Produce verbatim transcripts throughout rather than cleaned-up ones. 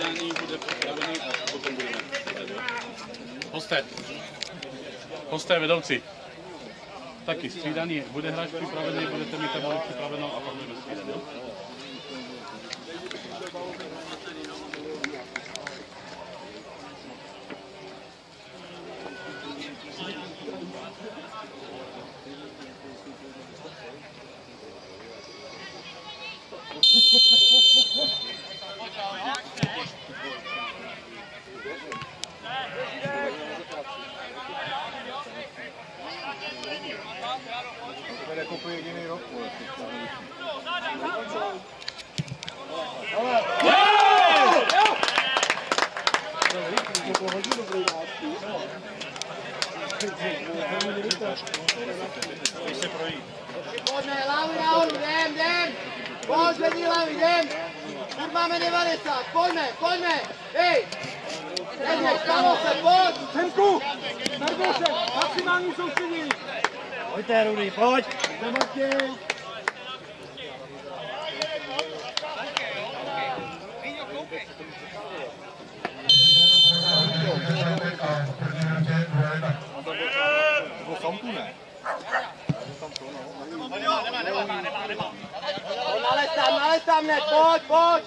střídání bude připravený a potom budeme. Hosté. Hosté vedoucí. Taky střídaný, bude hráč připravený, budete mít tabuli připravenou a pak budeme střídaný. To je jako po jediný rok. Pojďme, lavi nahoru, jdem, jdem! Pojď, vedí lavi, jdem! Už máme devadesát, pojďme, pojďme! Hej! Jdeš, kamo se, pojď! Semku! Narvou se! Maximální soustředění! Pojďte, Rudy, pojď! Jdem, Martin! Nebo samku ne? Nalez tam, nalez tam hned, pojď, pojď!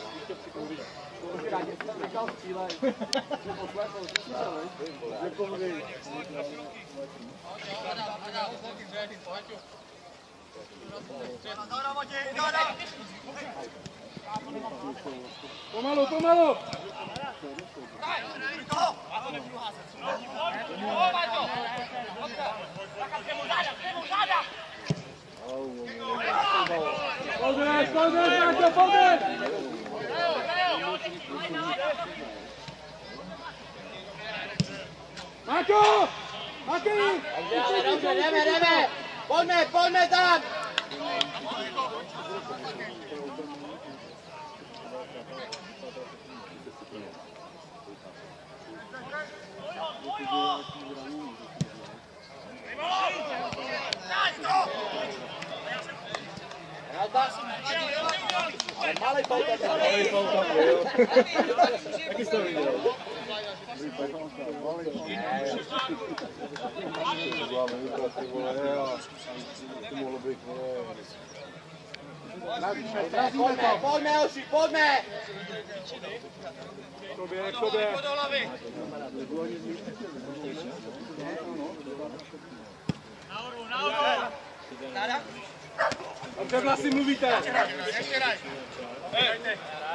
Pomalu, pomalu! Podej, podej, Marto, podej! Marko! Marko! Dobře, dobře, jdeme, jdeme! Pojďme, pojďme tam! Ale malej pouta, malej pouta. Taky jsi to viděl. Pojďme, pojďme, Oši, pojďme! K tobě, k tobě. Nahoru, nahoru! Dobře, vlasy mluvíte. Ještě daj. Hej,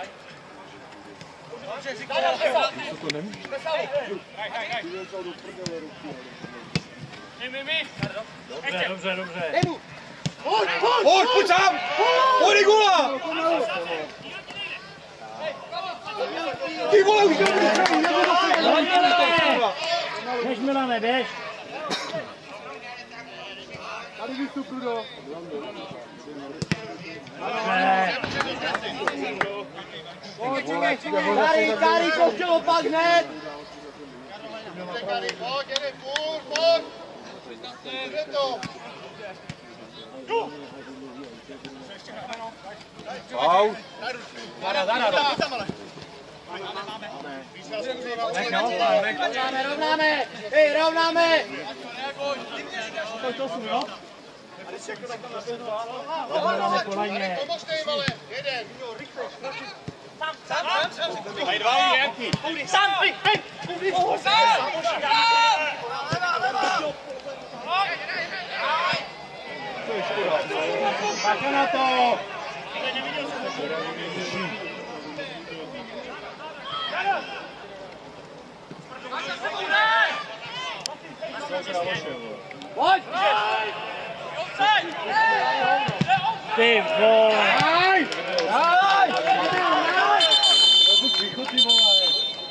dobře, říkám. Co to nemůžeš? Hej, hej, hej. My, my, Dobře, dobře, dobře. Dej mu! Pojď, pojď! Pojď, pojď sám! Pojď, Gula! Ty vole, už nebudu pravý, nebudu pravý! Běž, Milane, běž! Tady vystupu do... Pojď, čekej, čekej! Kari, Kari, koštěl opak hned! Kari, pojď, jeden, půl, pojď! Jde to! Out! Zada, zada, zada! Rovnáme, rovnáme! Hej, rovnáme! Pomožte jim, ale jeden! Sam, sam, sam! Hej, dva, Janky! Sam, hej, hej! Sam! Bacha na to! Pojď! Ty vole! Hej! Hej! Východ, ty vole!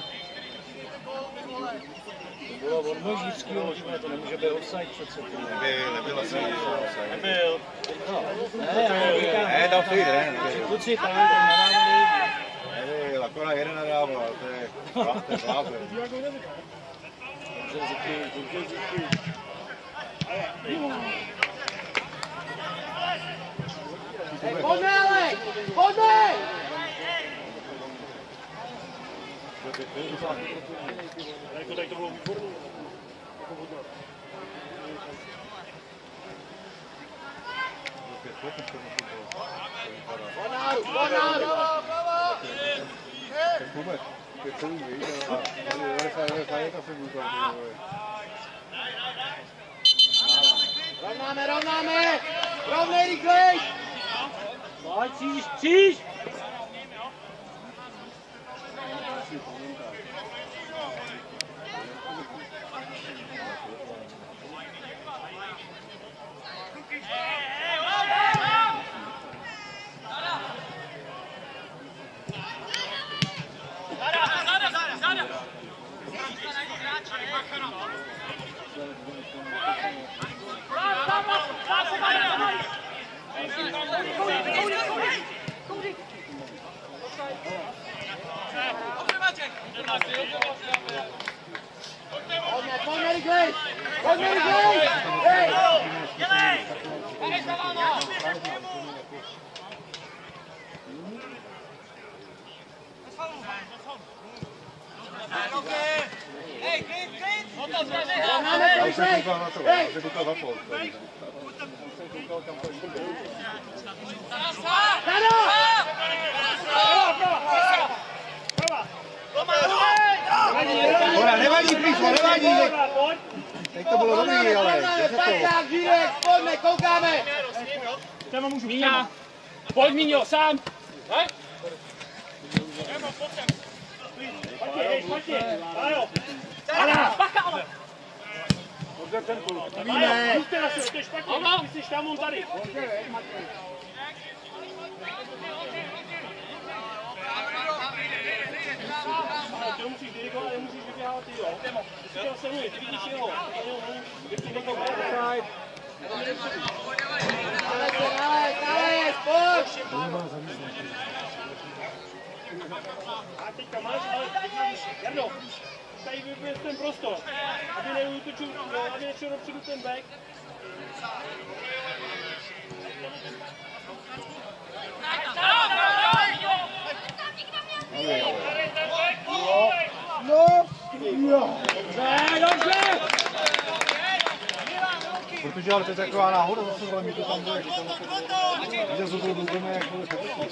Bylo od Možnického možná, to nemůže být offside přece. Nebyl, nebyl asi offside. Nebyl. Ne, ne, tam stojí jeden. Kluci tam nadávali. Nebyl, akorát jeden nadával, to je blázen. Pojďme, ale! Pojďme! Jako tady to bylo výborný. Bonáru, Bonáru! Je celý víc, ale devadesát devadesát asi budu to. Rovnáme, rovnáme! Rovnej, rychlej! Pojď, kříž, kříž! Pojďme, pojďme, rychlej! Pojďme, rychlej! Hej! Rovnáme to, rychlej! Hej! Dano! Hola, nevadí, Príšo, nevadí. Teď to bylo dobrý, ale Rovnáme, Pajták, Žírek, pojďme, koukáme! Sama můžu, Míňa. Pojď, Míňo, sám. Hej. Špatně, hej, špatně. Áno. Áno. Bacha, ale. Dobře, tempu. Víme. Půjďte na sebe, to je špatně. Ty jsi tam, on tady. Ty musíš dirigovat, ale musíš vyběhat ty, jo. Ty si chtěl se mluvit, ty vidíš jeho. Nalez, nalez, nalez, pojď! A teďka máš, ale Jardo, tady vyběz ten prostor, aby neutočil, aby nešel dopředu ten back. No, jo. Dobře, dobře! Protože ale to je taková náhoda, zase ale mi to tam bude, že tam se... Že to budeme jak bude skutečný.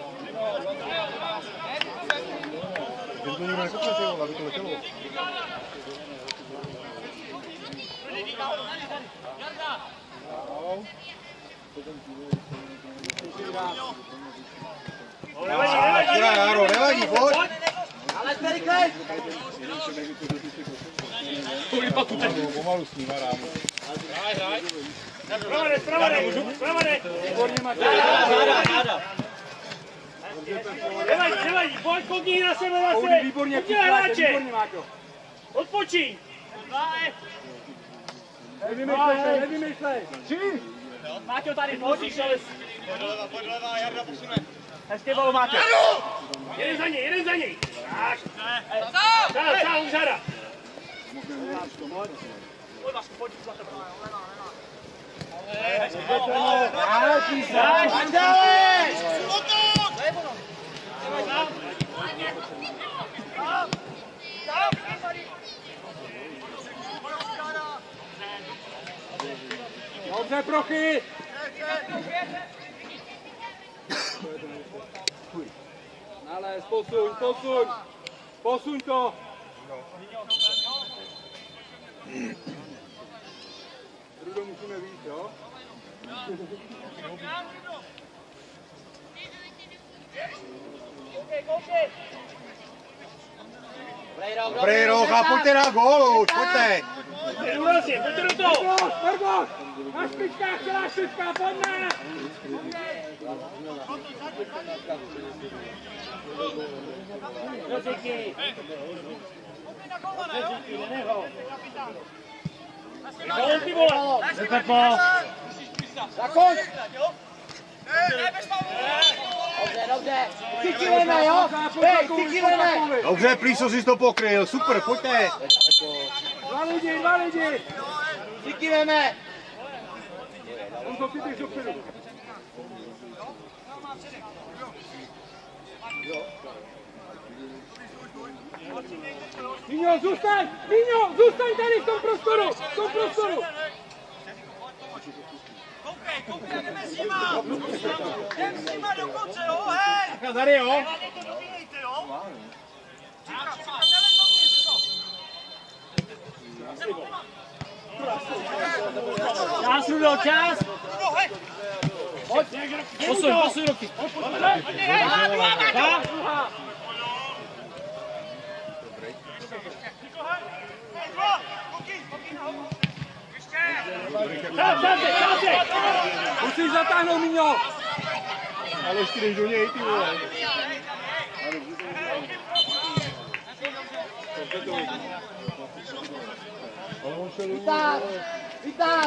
Že to nikdo nekopne, tyjo, aby to letělo. Nevadí, nevadí, Jaro, nevadí, pojď! Nalez, rychlej! Pomalu s ním, rámu. Zpravodaj, zpravodaj, zpravodaj! Výborně, Matěj. Nevadí, nevadí, pojď, koukni na sebe zase! Výborně, udělej hráče! výborně, Máťo. Odpočíň! Nevymýšlej, nevymýšlej. Máťo, tady pojď, ale... Pojď leva, Jarda posune. Hezké balo, Máťo. Jeden za něj, jeden za něj. Tak. Sám, sám, už hada. Pojď, Vašku, pojď, za tebe. Pojď dále! Dobře, Prochy. Nalez, posuň, posuň. Posuň to. Rudo musíme víc, jo? Dobrý roh a pojďte na gól už, pojďte! Urazně, pojďte do toho! Pergoš, Pergoš! Na špičkách, celá špička, pojďme! Rozíky! Rozíky, neneho! Gól, ty vole! Nepepo! Zakonč! Dobře, dobře! Cítileme, jo? Hej, cítileme! Dobře, Príšo si to pokryl, super, pojďte! Dva lidi, dva lidi! Cítileme! On to chytíš dopředu. Míňo, zůstaň! Míňo, zůstaň tady v tom prostoru! V tom prostoru! Koukej, koukej, jdeme s nima! Jdem s nima do konce, jo, hej! Takhle tady, jo? Hlavně to dobíjejte, jo? Připrav, připrav, nelez dovnitř, co? Čas, Rudo, čas! Rudo, hej! Pojď, posuň, posuň ruky. Dá? Musíš zatáhnout, Míňo! Ale ještě jdeš do něj, ty vole. Vytáh! Vytáh!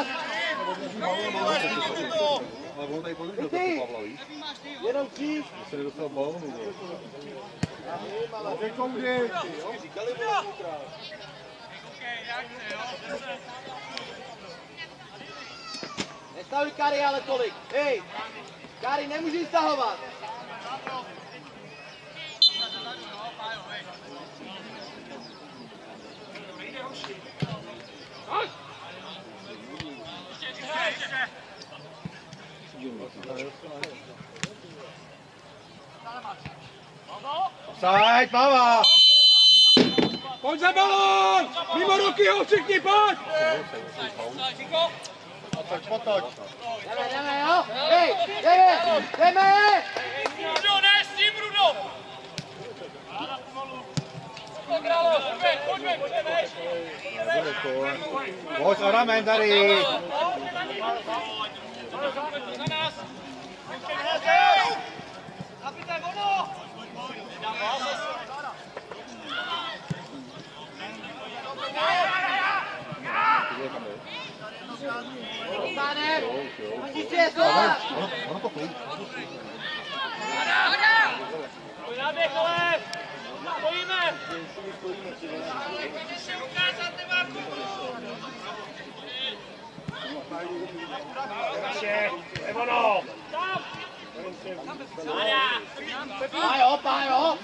Ale on tady podržel toho Pavla, víš? Jenom kříž! To se nedostal balónu, vole. Řeknou kdy? Nestavuj Kari, ale tolik. Hej! Kari, nemůžeš stahovat. Saď, Pava! Pojď za balón! Mimo ruky ho všichni, pojď! Patoč, patoč. Jdeme, jdeme, jo? Hej, jdeme, jdeme! Rudo, ne s tím, Rudo! Pojďme, pojďme, pojďme, Nebude to, ale... Pojď, Adame, tady! za nás! Kapitán, ono! Stánem! Musíš je slova! Ono to klid. Náběh, ale! Stojíme! Můžeš se ukázat, Nemáku! Nebo no! Pájo, pájo!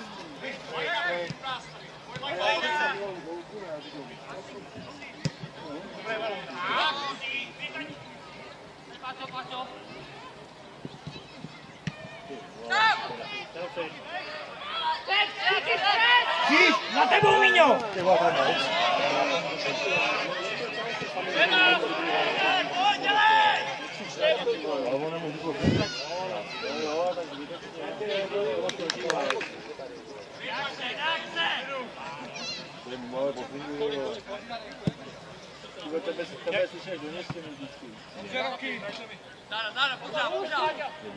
Kříž, za tebou, Míňo! Ty vole, tam moc. Ale on nemůže to říct. To je malé poslední, jo. Tebe slyšeli do městě vždycky. Dáda, dáda, pořád, pořád!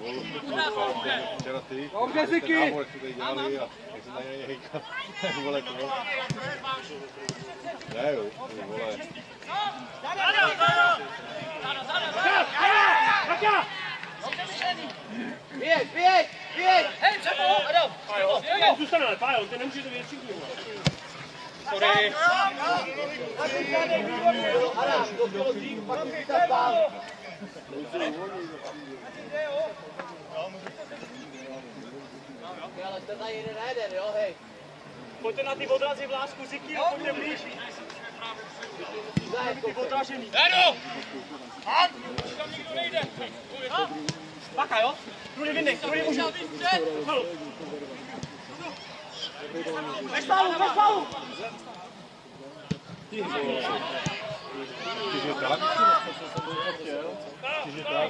Včera ty, Dobře, Ziky! kámo, jak to tady dělali a jak se na něj hejkal. Vole, to bylo. Ne jo, ty vole. Dáda, dáda! Dáda, dáda, dáda! Běž, běž, běž! Hej, přepou, Adam! Pájo, zůstane, ale Pájo, ty nemůžete vědět všichni. Sorry. Adam, to bylo dřív, pak si ta spál. Ale jste tady jeden na jeden, jo, hej. Pojďte na ty odrazy v lásku, Ziky, a pojďte blíž. Ty odražený. Dádo! Han! Už tam nikdo nejde! Baka, jo? Druhý vyndej, druhý můžu. Bez falu, bez falu! Tyže tak? Tyže tak?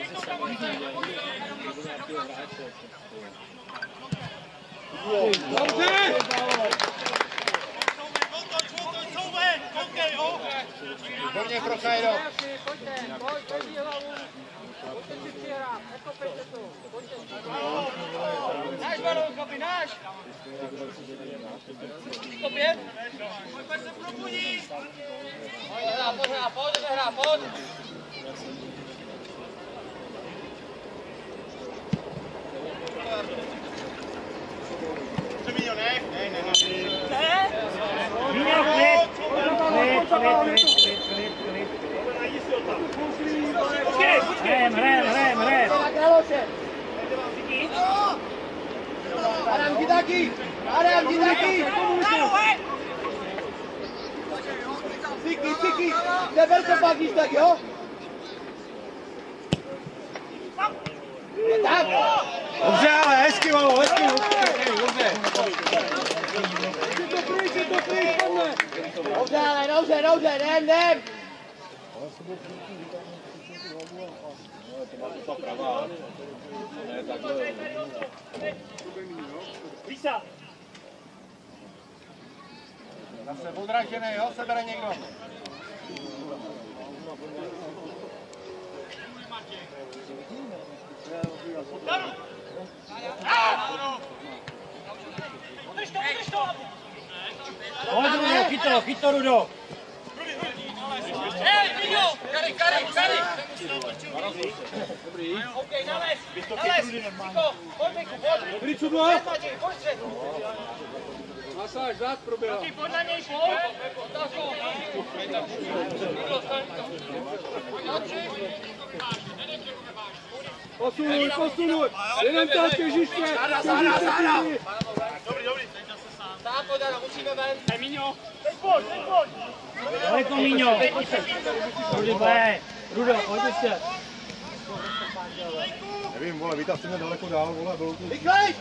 Dobře! Výborně, Prochajdo. Náš balón, chlapi, náš! Opět? Pojď se probudí! Pojď, hrá, pojď, hrá, pojď, hrá, pojď! Míňo, klid! Klid, klid, klid, klid, klid. Počkej, počkej! Hrem, hrem, hrem, hrem. Na Králoše! Adam, jdi taky! Adam, jdi taky! Ciky, ciky, neber to pak víc tak, jo? Je tak? Dobře, ale hezky, malo, hezky, dobře. Je to pryč, je to pryč, padne. Dobře, ale dobře, dobře, jdem, jdem. Lísa! Zase odražený, jo, sebere někdo. Udrž to, udrž to! Pojď, Rudo, chyť to, chyť to, Rudo. Hej, Rudo! Kary, kary, kary! Dobrý. OK, nalez, nalez, Ciko, pojď, Miku, pojď. Dobrý, Cudlo. Pojď, Matěj, pojď střed. Masáž, zad proběhla. Pojď na něj, pojď. Posunuj, posunuj. Jenom tam těžiště. Záda, záda, záda. Sám, pojď, Dana, musíme ven. Hej, Míňo! Teď pojď, teď pojď! Daleko, Míňo. Rudo, pojď ještě. Nevím, vole, vytáh se mě daleko dál, vole, bylo tu. Rychlej!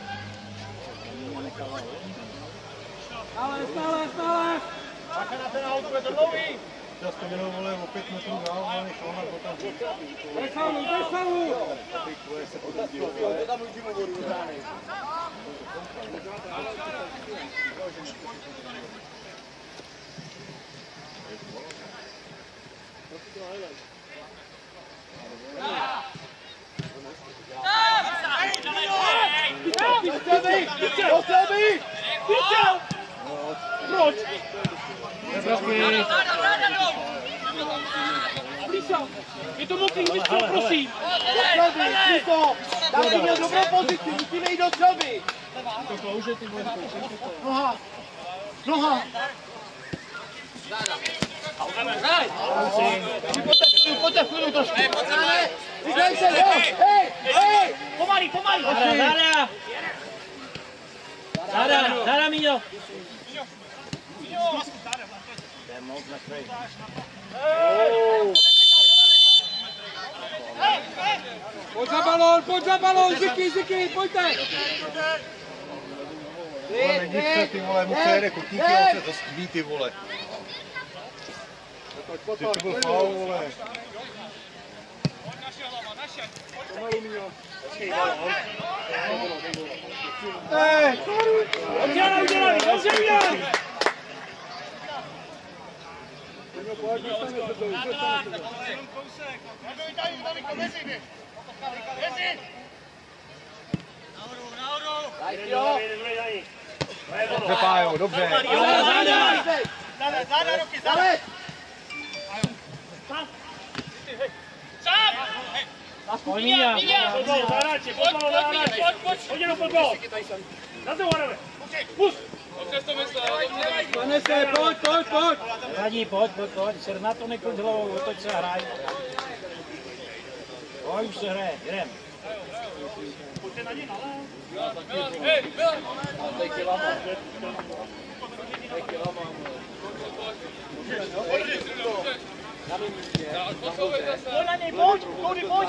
Stále, stále, stále. Bacha na ten auto, je to dlouhý! Čas to mělo, vole, o pět metrů dál, vole, než ona potom. Bez faulu, bez faulu. To tam učím vodu do brány. Postaví! Píčel! Proč? Lísa! Je to mokrý, Míšo, prosím! Postaví, Místo! Tam jsi měl dobrou pozici, musíme jít do střelby! Noha! Noha! Pojďte chvíli, pojďte chvíli trošku! Vyklej se, jo! Hej! Hej! Pomalý, pomalý! Záda! Záda, záda, Míňo. Pojď za balón, pojď za balón, Ziky, Ziky, pojďte. Vole, není se, ty vole, mu přejede kotníky, on se zaskví, ty vole. Ty to byl faul, vole. Hej! Udělali, udělali, dobře udělali! Pojď, dostane se to, dostane se to. Dobře, Pájo, dobře. Záda, ruky, záda! Pojď, Míňo. Fotbal, zahráči, fotbal, zahráči! Pojď jenom fotbal! Na to hrajeme! Pust! Stane se, pojď, pojď, pojď. Radí, pojď, pojď, pojď. Ser na to nekonč hlavou, otoč se a hraj. Pojď, už se hraje, jdem. Pojďte na něj, ale... Pojď na něj, pojď! Koudy, pojď!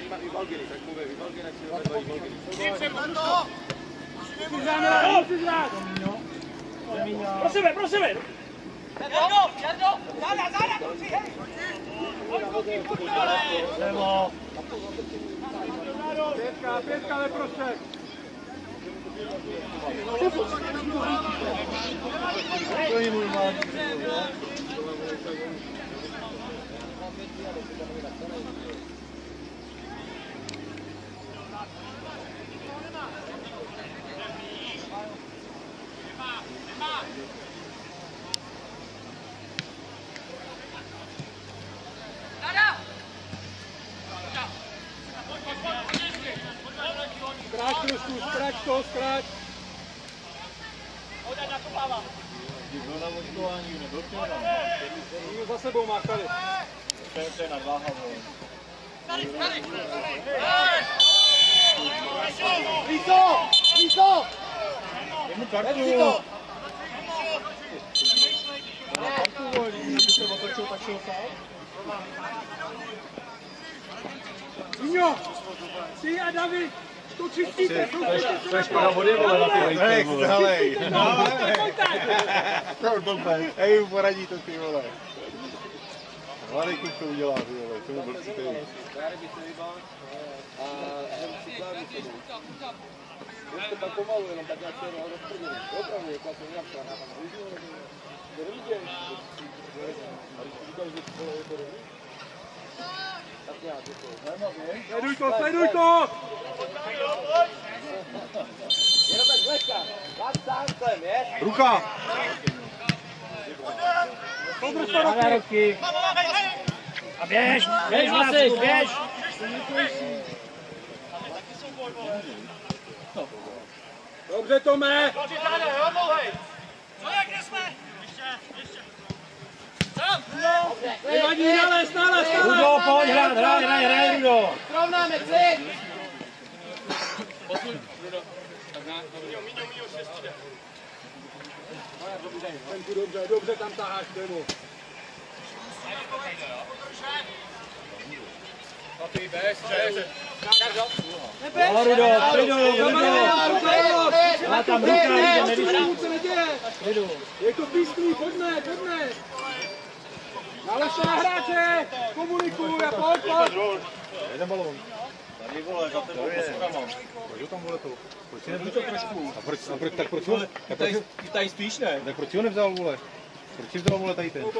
Pro sebe, pro sebe! Jardo, Jardo, záda, záda, kluci, hej! Levo! Pětka, pětka ve prostřed. To je normální. Skráč trošku, skráč to, skráč. Byl na očkování, nebyl včera. Někdo za sebou máš tady. To je nadváha, vole. Líso! Líso! Jemu kartu. Vem si to! Kartu, vole, když se o to Míňo, ty a David, to čistíte. To je škoda vody, vole, na ty lejky, vole. Halej, halej. Ej, poradí to, ty vole. Hladej kluk to udělá, ty vole, tomu blbci ty. Ještě tak pomalu, jenom tak nějak se rozprdili. Opravdu, jak to nějak to nápadá. Sleduj to, sleduj to! Jenom tak zlehka. Vám sám sem, je? Ruka! Na ruky. A běž, běž Vlasy, běž. Dobře, Tome! Nevadí, nález, nález, nález! Rudo, pojď hrát, hraj, hraj, hraj, Rudo. Srovnáme, klid! Venku, dobře, dobře tam taháš, Demo. No, Rudo, Rudo, Rudo. Má tam ruka, Rudo, nevyšší. Nic se neděje. Je to písklý, pojďme, pojďme. Nález na hráče, komunikuj a pojď, pojď. Jeden balón. Tady vole, za tebou posukama. Pojď tam vole to. Proč si nevzal trošku? A proč, a proč, tak proč ho? Tady, tady spíš ne. Tak proč ho nevzal vole? Proč si vzal vole tady ten?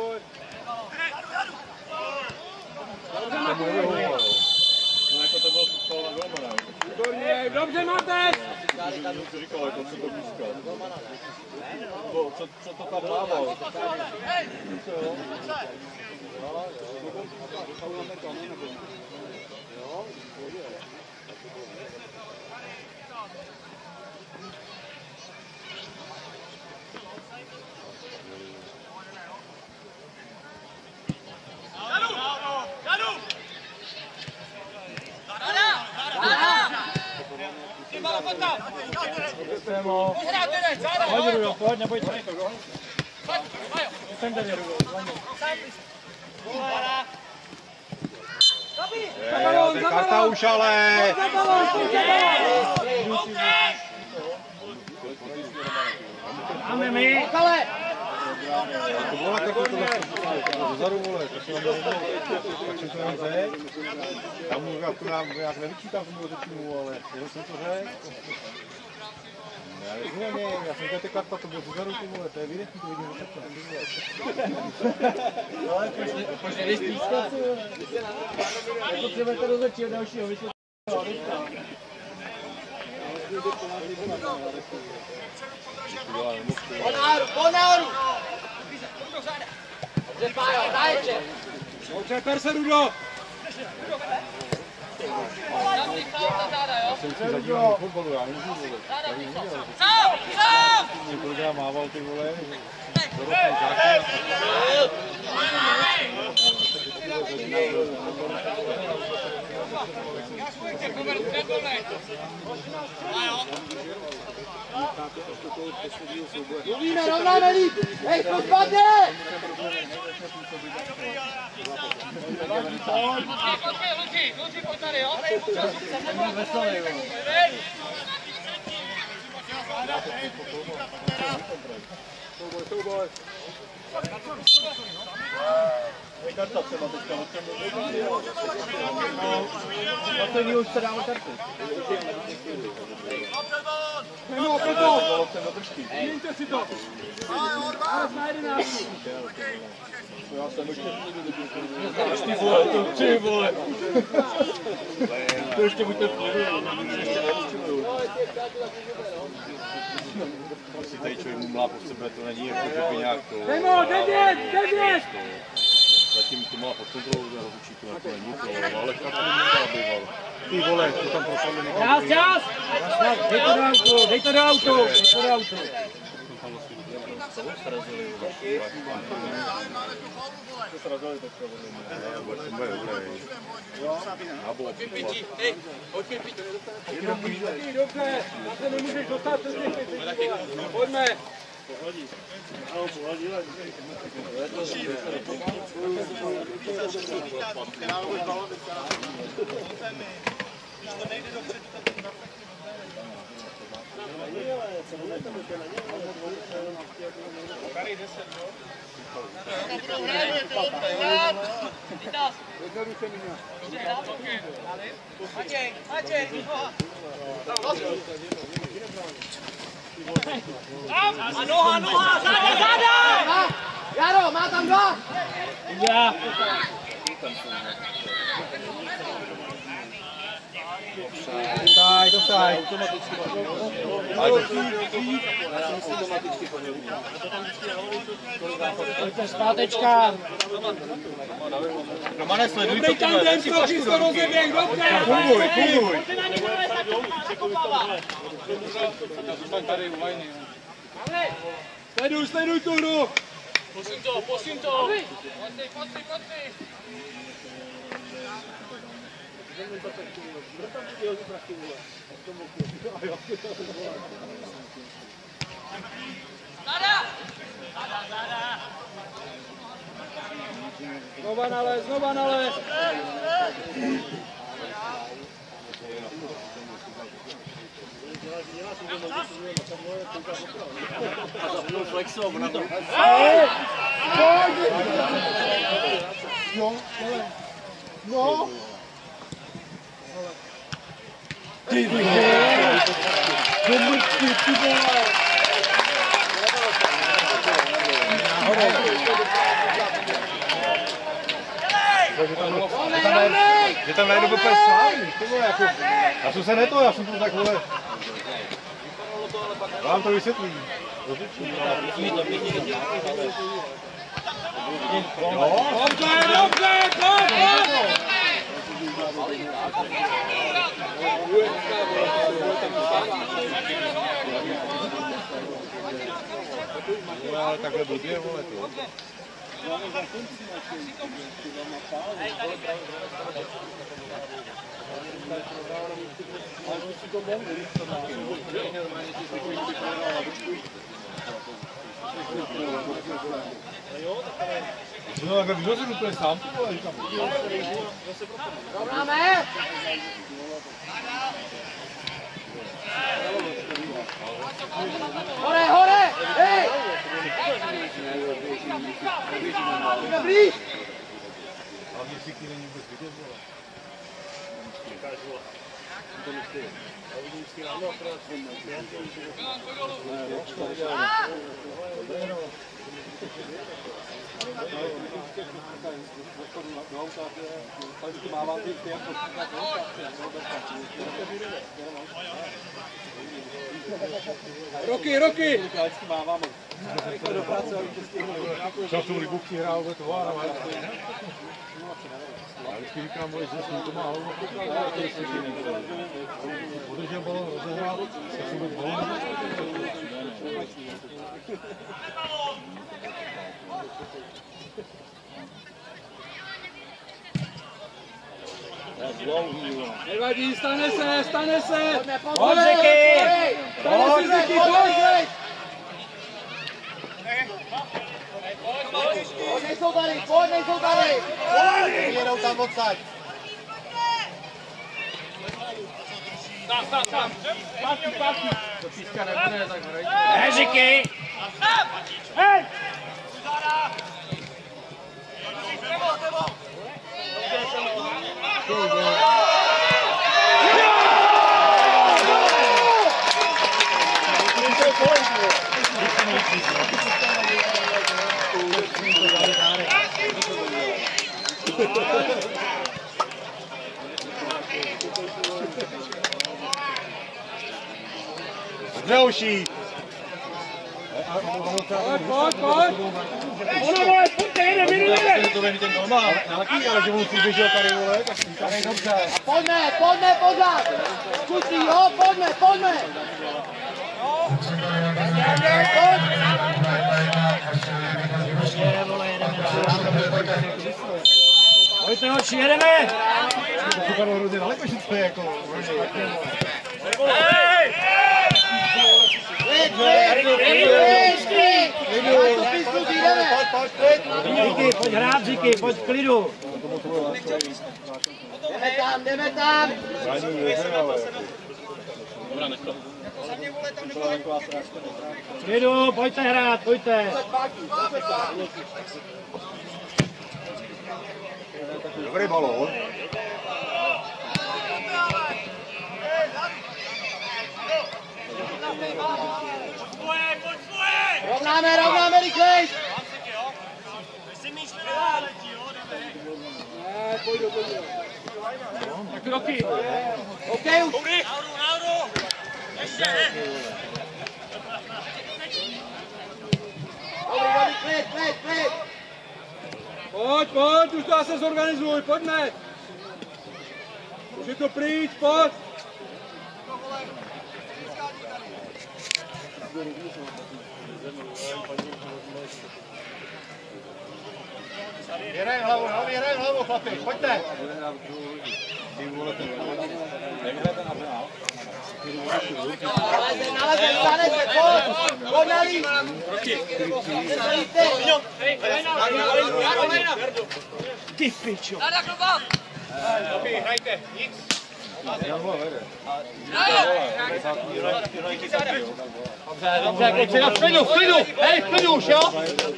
No jako to byl fotbal na golmana. Výborně, dobře máte. Co říkal, jako co to blízka. Co, co to tam mával? Pojď, Rudo, pojď, neboj se. Jsem tady, Rudo. Je, to je karta už ale. Máme my. Ale! To vole, kartu to dozadu vole, to se nám nevěděl. Tak jsem to nám řekl. Já mu já to nám, já nevyčítám tomu rozečnímu, ale jenom jsem to řekl. Já nevím, já jsem tady ty karta, to bylo dozadu, ty vole, to je evidentní, to vidím do srdce. Ale proč nejdeš pískat? Potřebujete rozhodčí od dalšího vysvětlit. Po nahoru, po nahoru! Dobře, Pájo, záječe! Dobře, per se, Rudo. Já jsem si zadíval na fotbalu, já nemůžu volit. Já bych nedělal. Jsem kolikrát mával ty vole, dorostnou zákon. Mluvíme, rovnáme líp! Hej, to spadne! Počkej, Luči, Luči, pojď tady, jo? Souboj, souboj. Je karta třeba teďka, Poslední už se dával kartu. Mimo, opět to. Měňte si to. Nález na jedenáctku. já jsem ještě Ty vole, to ty vole. To ještě buďte v klidu. si tady člověk mumlá po sebe, to není jako, že by nějak to... Demo, devět, devět! Zatím to má pod kontrolou, rozlučí to jako není to, ale kartu nemůžu býval. Ty vole, to tam propadli někam. Čas, čas! Dej to do autu, dej to do autu, dej to do autu. To srazili teďka, ne, vůbec jsem bude dobrý. Nabo. Dobře, zase nemůžeš dostat přes těch pět. Pojďme. Matěj, Matěj, a noha, noha, záda, záda! Má, Jaro, má tam dva! Já. Dosaj, dosaj. Pojďte zpátečka. Romane, sleduj Dobrý tandem, skočí to rozeběh, dobře! Funguj, funguj. Sleduj, sleduj tu hru! Posuň to, posuň to! Pojď, pojď, pojď! Záda! Záda, záda! Znova nalez, znova nalez! No! Ty vole! Domlčky, ty vole! Že tam najdu úplně slávný, ty vole, jako, já jsem se neto, já jsem tu tak, vole, vám to vysvětlí. Dobře, dobře, pojď, pojď! Vole, ale takhle blbě, vole, to. No, takhle vyhořím úplně sám, ty vole, říkám. Rovnáme! Hore, hore! Hej! Jsme blíž! Ale mě všichni není vůbec vidět, vole. Roky, roky! Třeba v tom Libovky hrál vůbec hovár, ale já vždycky říkám, vole, že jsem to má hlavu, podržel balon, rozehrál, tak jsem vůbec balon. Nevadí, stane se, stane se! Pojďme, pojďme! Pojď, Ziky! Pojď, Stane se, Ziky, pojď, pojď! pojď! Nejsou tady, pojď, nejsou tady! Jedou tam odsaď! Tam, tam, tam. Zpátky, zpátky. To píska nebude, tak hrajte. Ne, Žiky. Hej! Delší! Pojď, pojď, pojď! Ono, vole, pojďte, jede, jede, jede. To není ten gol má, ale ale že on si běžel tady, vole, tak tady dobře. A pojďme, pojďme pořád! Zkusí, jo, pojďme, pojďme! Pojď! Pojďte, hoči, jedeme. To bylo hrozně daleko, že to je jako... Hej! Jeď, Díky, pojď hrát, díky, pojď v klidu. Jdeme tam, jdeme tam. V klidu, pojďte hrát, pojďte. Dobrý balón. Rovnáme, rovnáme, rychlej. Tak roky. OK, už. Dobrý, dobrý, klid, klid, klid. Pojď, pojď, už to zase zorganizuj, pojďme. Už je to pryč, pojď. Věrej hlavu, no, věrej hlavu, chlapi, pojďte. Nalezem, nalezem, stane se, pojď, pojď na líp. Ty pičo. Hrajte, nic. Dobře, kluci, na klidu, v klidu, hej, v klidu už, jo?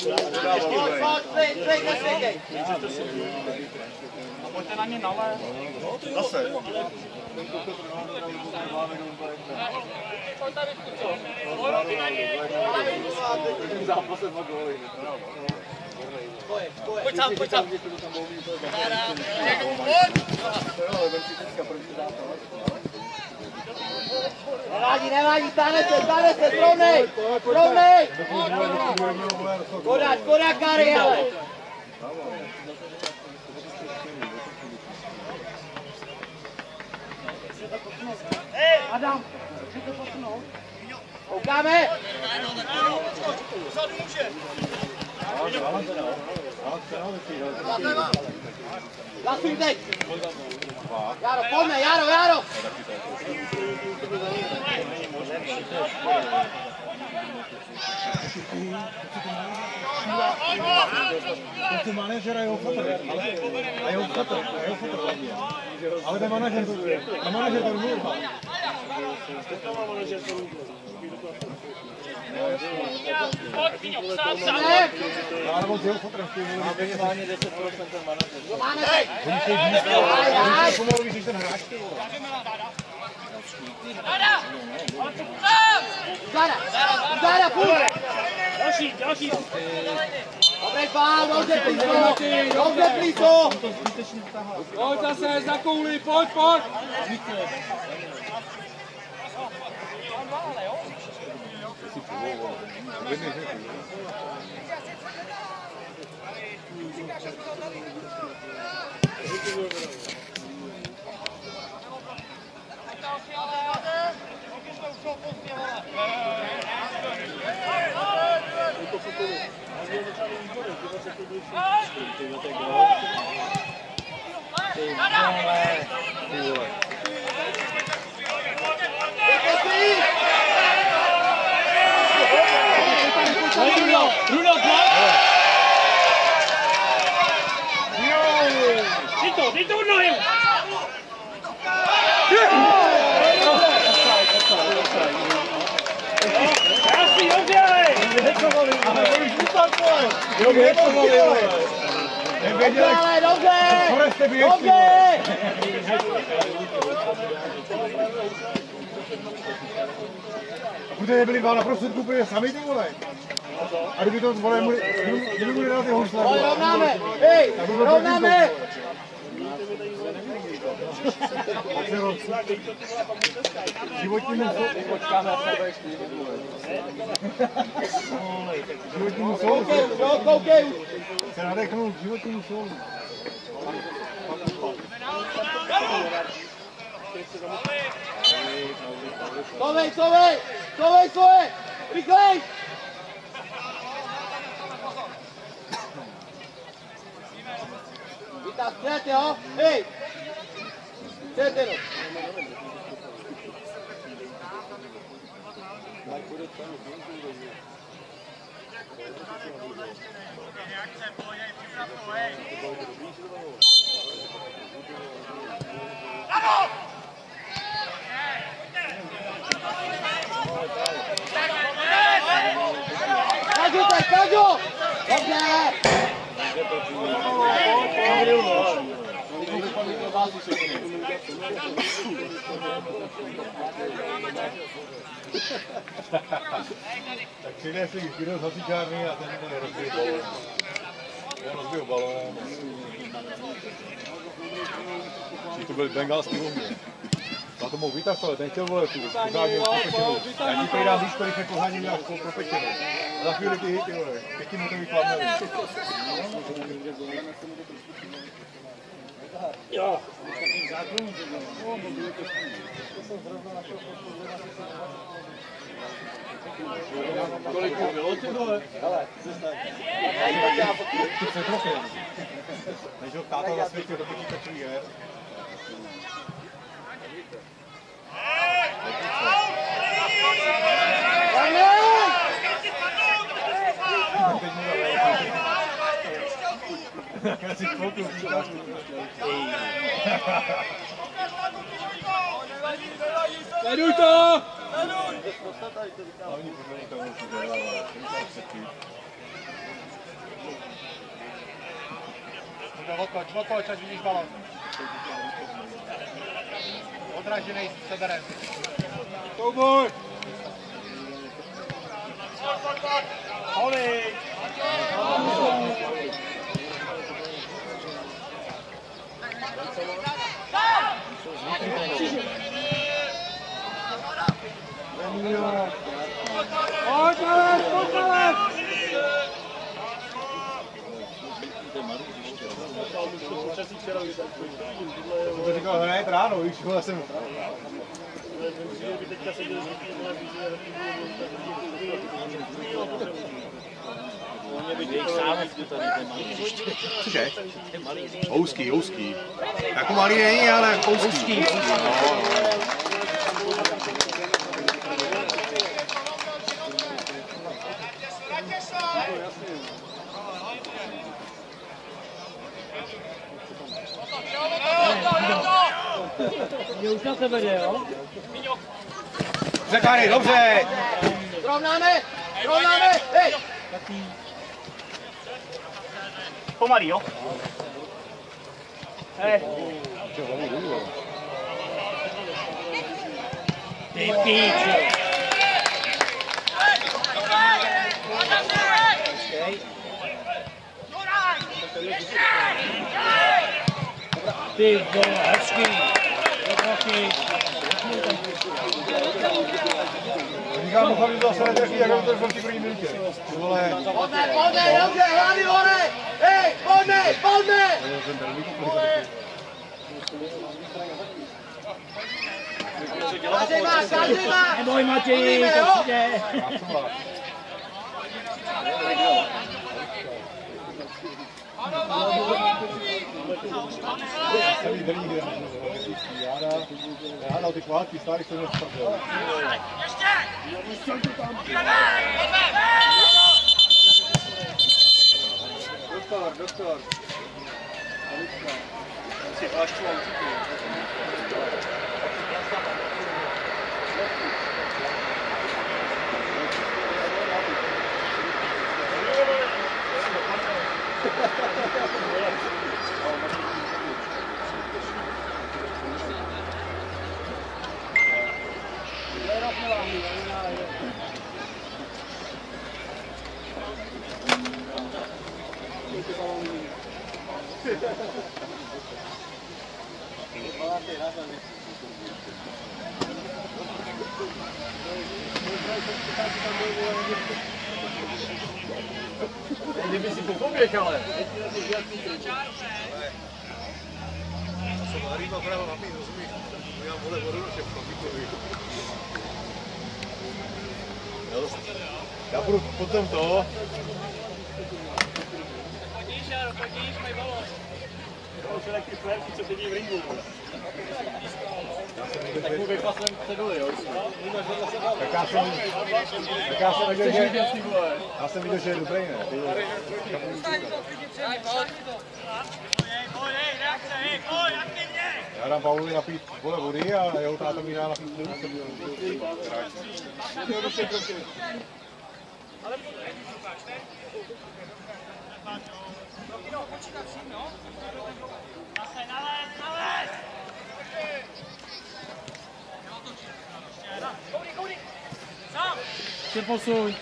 Klid, klid, nesvěkej. Pojďte na ně nalé. Zase. Pojď sám, pojď sám. Nevádí, nevádí, stáne se, stáne se, srovnej, srovnej. Škoda, škoda, Kari, ale. Adam, můžeš to posunout? Koukáme. Zasuň teď. Jaro, pojďme, Jaro, Jaro. Ty manažer a jeho fotr, ale a jeho fotr, a jeho fotr hlavně. Ale ten manažer to je, a manažer to rumluvá. Ne. Ale on s jeho fotrem chtějí mluvit. Má minimálně deset procent ten manažer. Máme teď. Oni chtějí víc, ale pomalu víš, než ten hráč. Zara, Zara, půl. Další, další. Dobrý pál, dobře plíso, dobře plíso. Pojď zase, za kouli, pojď, pojď. Bruno, Dej to, dej to od nohy! Krásný, dobře, ale! Dobře, ale dobře, dobře. Protože nebyli dva na prostředku, protože sami ty vole. A kdyby to vole, kdyby mu nedal ty housle. Pojď, rovnáme, hej, rovnáme. Životnímu Životnímu solu. Koukej už, jo, koukej už. Se nadechnul k životnímu solu. Covej, covej, covej, covej, rychlej. Vytáž, přijete, jo, hej. Přijete, no. Kazu, teď, Kazu! Dobře! Tak přinesli kdo z hasičárny a ten to rozbil balón. On rozbil balón. To byl bengalský uměr. Já to mohl vytahovat, ten chtěl vole tu pořádně propečenou. Já ti přejdám víš, kolik jsme pořádně měl propečenou. A za chvíli ty hity, vole, pětiminutový chladneli. Jo. Kolik mu bylo, ty vole? Hele, ty před rokem. Než ho táta zasvětil do počítačových her. Já si kouknu počítačů. Sleduj to! Hlavní pořádně tam musí dělat. Otoč, otoč, ať vidíš balon. Odraženej seberem. Souboj! Holý! Pojď, Aleš, pojď, Aleš! Jsem to říkal hned ráno, víš, vole jsem... Cože? Ouský, ouský. Jako malý není, ale ouský. Mě už na tebe jde, jo? Řekány, dobře! Rovnáme! Rovnáme! Hej! Pomalý, jo? Hej. Ty píčo! Ty vole, hezký! Dobrý! Říkám mu, že zase netrefí, jak on to v té první minutě. Vole. Pojďme, pojďme, dobře, hlavy hore! Hej, pojďme, pojďme! Každý má, každý má! Neboj, Matěji, to přijde! Celý denní hra. Já dal ty kvátky, starý se nesprdel. Doktor, doktor. Si hlášku a Kdyby si to poběh, ale. jsem Larýma právě napít, rozumíš? Já vole vodu do všech papíkových. Já budu potom to. Pojďíš, Jaro, pojďíš, mají balón. To jsou taky flerky, co sedí v ringu. Tak mu vypaslem ceduli, jo? Tak já jsem, tak já jsem viděl, že, já jsem viděl, že je dobrý, ne? Ty vole. Já dám Pavlovi napít vole vody a jeho táta mi dá napít vody. Se posuň.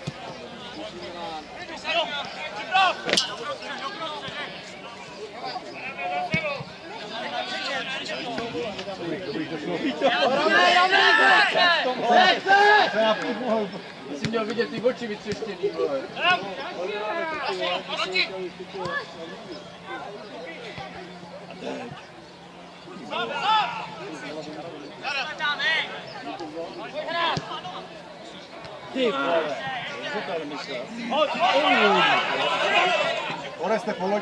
Rovnej, rovnej, se! Se! Jsi měl vidět ty oči vytřeštěný, vole. Ty vole. Super myslel. Oreste, poloď.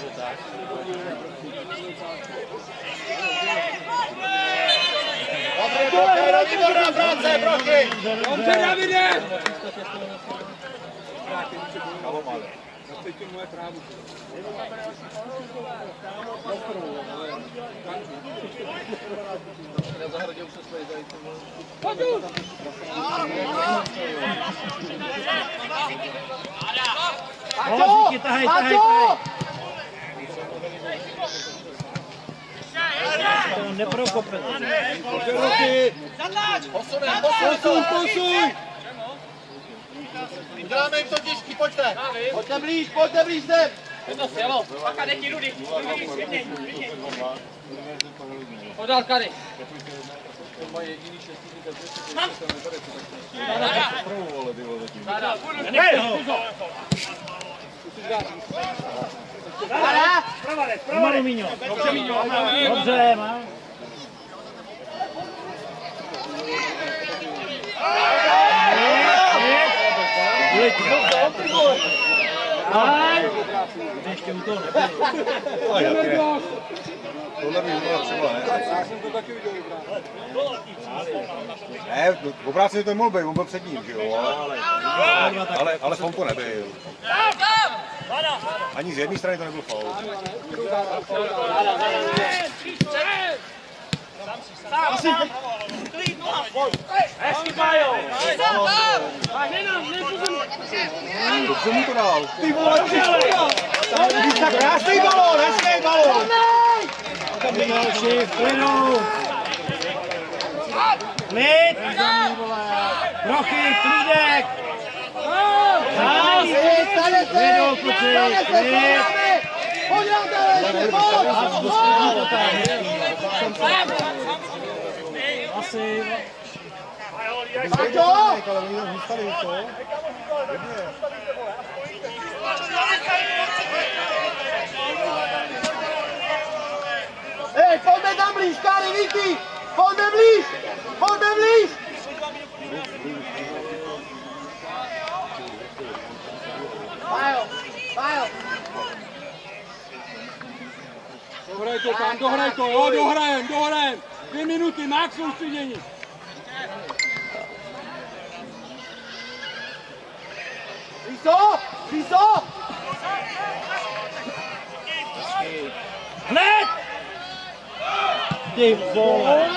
Dobrý, výborná práce, proti! Dobře, Davide! Cítím moje právu. Zahradil se své zajíce. Pojď už! Paťo! Paťo! Neprokope. Posuň, posuň, posuň! Uděláme jim to těžký, pojďte! Pojďte blíž, pojďte blíž sem! Paka, dej ti Rudy. Rudy, světně. Podal Kary. Dada! Zpravodaj, zpravodaj. Dobře, Míňo. Dobře, mám. Ještě u toho nebylo. Tohle by bylo třeba, ne? Já jsem to taky viděl, Ne, v obráceně to mohl být, on byl před ním, že jo? Ale, ale, ale faul to nebyl. Ani z jedné strany to nebyl faul. Hezky, Pájo. Dobře mu to dal. Ty vole, ty vole! Krásný balón, hezký balón! Klid! Trochy, klídek! Stane se! Stane se! Pojď nám tady! Pojď! Asi... Paťo! Ale oni tam zůstali už to. Hej, pojďme tam blíž, Kary, Víky! Pojďme blíž! Pojďme blíž! Pájo, Pájo! Dohraj to tam, dohraj to, jo, dohrajem, dohrajem! Dvě minuty, max soustředění! Víso! Víso! Hned! Ty vole!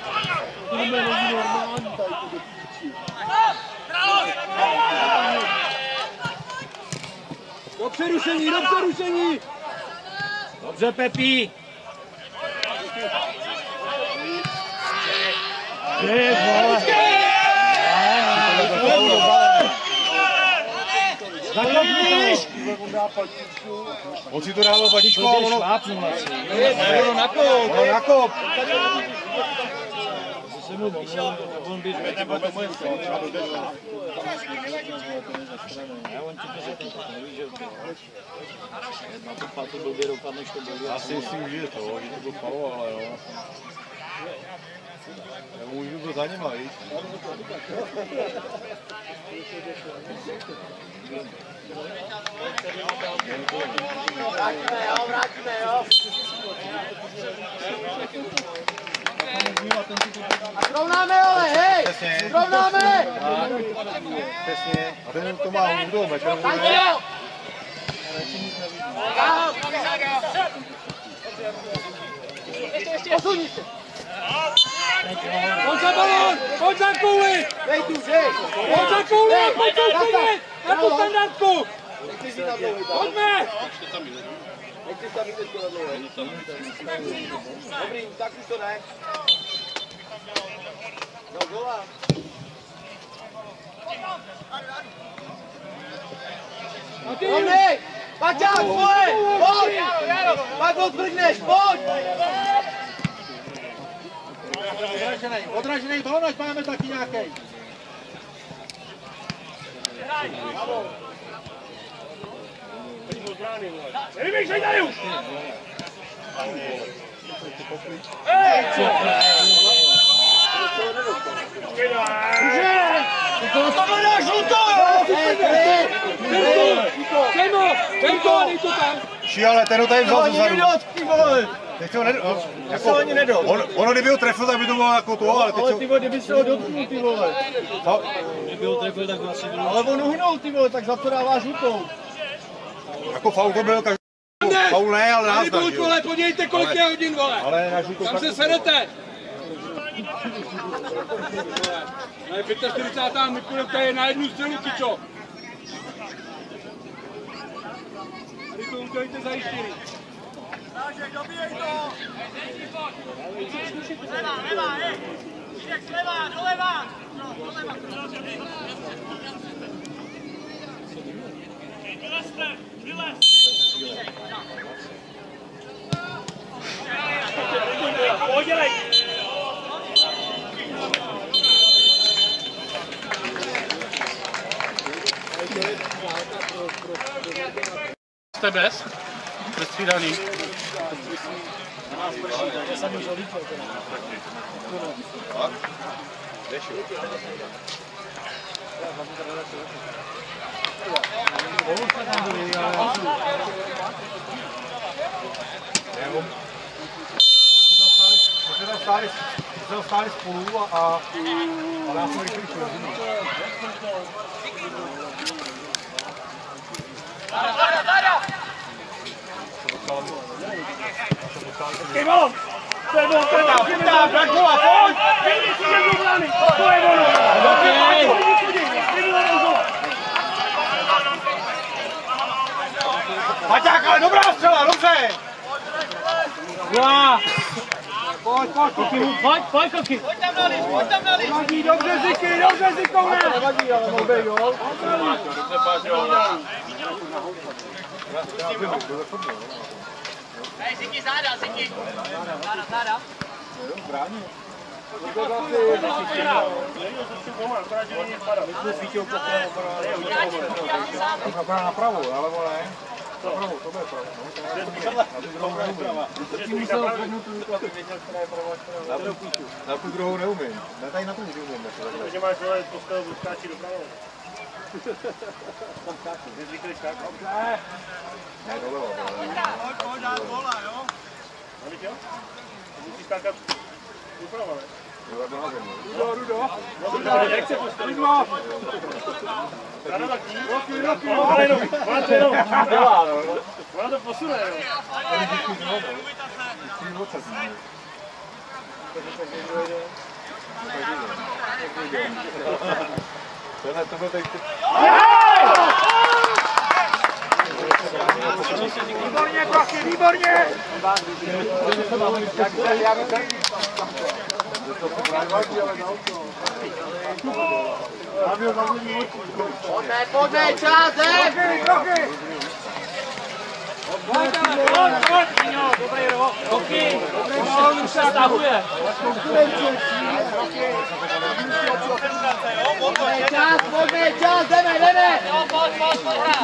Do přerušení, do přerušení! Dobře, Pepi! Ty vole! Zakopníš! On si to dával patičku a ono... Bylo na koup! Ono na kop! On by Asi si užije to, že to byl faul, ale jo. Já můžu byl za něma, víš? Vrátíme, jo, vrátíme, jo. A srovnáme, ale hej! Přesně. Srovnáme! Přesně. A ten to má hudou meč. Sančo! Posuň se! Pojď za balón! Pojď za kouli! Dej tu, dej! Pojď za kouli! Pojď soustředit! Na tu standardku! Nechci si tam dlouhý. Pojďme! Nechci si tam jít teďko na dlouhý. Dobrý, tak už to ne. No, gola. Rovnej! Paťák, pojď! Pojď! Pak odbrgneš, pojď! Odraženej, odraženej toho, ať máme taky nějaký. Nevymýšlej tady už! To bude žlutou! Sejmo! Sejmo! Dej to tam! Šiale, ten ho tady vzal ze zadu. Ty vole! Teď ho nedal. Jako, ani nedal. On, ono kdyby ho trefil, tak by to bylo jako to, ale teď Ale ho... ty vole, kdyby se ho dotknul, ty vole. No, Ale on uhnul, ty vole, tak za to dává žlutou. jako faul to byl, každý... Faul ne, ale Tady náznak, buď, jo. vole, podívejte, kolik je hodin, vole! Ale na žlutou Tam se sedete! Ne, čtyřicátá pátá my půjdete na jednu střelu, pičo! Tady to udělejte zajištění. Levá, levá, hej! Jdeš zleva, doleva! No, doleva. Vylezte, vylez! Podělej! Jste bez? Bez střídání. stáli, stáli spolu a, a, a já jsem rychlý šel. Záda, záda! Hezký balon! To je balon, to je balon, chytá, tak gola, pojď! Vyjdi si jednou brány, to je balon! Maťák, ale dobrá střela, dobře! Dva! Pojď, pojď, Koky, pojď, pojď, Koky! Pojď tam na list, pojď tam na list! Nevadí, dobře Ziky, dobře Zikoune! Nevadí, ale mohl být gól. Hej, Ziky, záda, Ziky! Záda, záda! Napravo, napravo, ale vole. Napravo, to bude pravo. Na tu druhou neumím. Na tady na tu neumím. Takže máš vole postel, skáčí dopravo. Nezvyklý skák. Ne, doleva. Pojď, pojď, dát gola, jo? A víš jo? Musíš skákat doprava, ne? Rudo, Rudo! Jak se postaví? Rudo! Ráno taky. Roky, roky, Ona jenom, ona to jenom dělá, no. Ona to posune, jo. Tohle to byl teď... Výborně, Prachy, výborně! Pojďme, pojďme, čas, jdem! Kroky, kroky! Pojď, pojď, pojď! Dobrý, jo! Koky! On už se stahuje! Pojďme, čas, pojďme, čas, jdeme, jdeme! Jo, pojď, pojď, pojď hrát!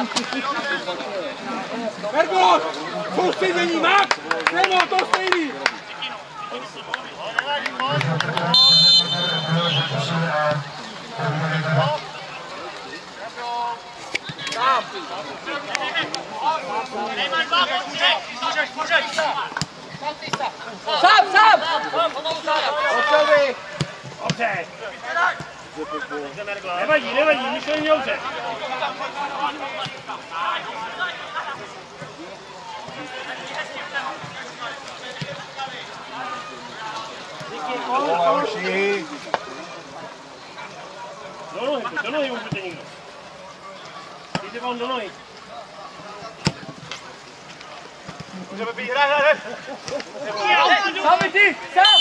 Vergo! Soustředění, Max! Nemo, to stejný! Tam! Sám, sám! Potřebuji. Dobře. Nevadí, nevadí, myšlení dobře. Další. Do nohy, do nohy můžete někdo. Jděte vám do nohy. Můžeme být, hraj, hraj, hraj. Sám ty, sám!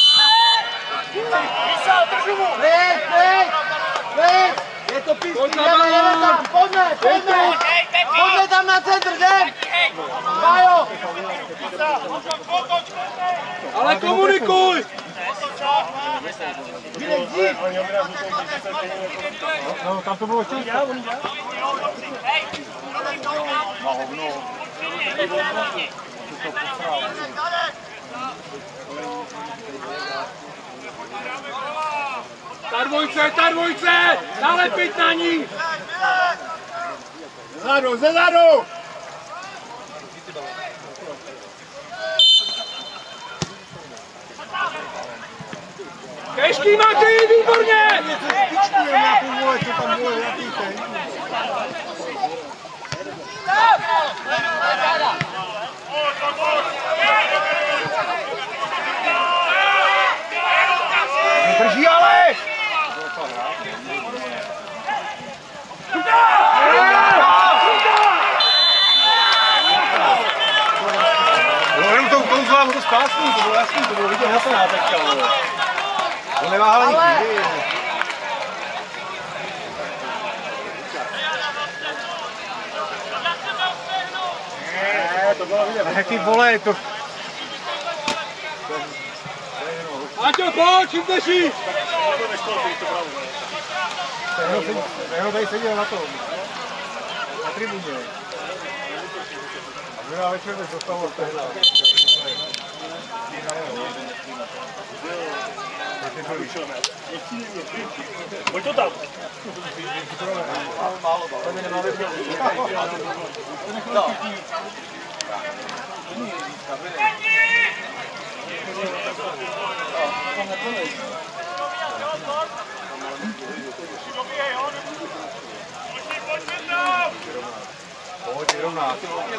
Vyšel, držu mu! Klid, klid, klid. Je to písky, jdeme, jdeme tam, pojďme, pojďme. Pojďme tam na centr, jdem. Pájo. Ale komunikuj! Dílej, díl. No, tam to bylo často. Na hovno. Ta dvojce, ta dvojce! Nalepit na ní! Zezadu, zezadu! Kežký Matěj, výborně! Pičku, je nějakou vole, co tam bylo, jaký ten. Nedrží ale! No jenom tou kouzlám to spásný, to bylo jasný, to bylo vidět na ten teďka, vole. To neváhal ani chvíli. Ne, to bylo vidět. Ne, ty vole, to... Aťo, pojď, čím teší! Jeho tady seděl na tom, na tribuně. A minulá večer bych dostal od tehda. Pojď to tam. Pojď, rovná.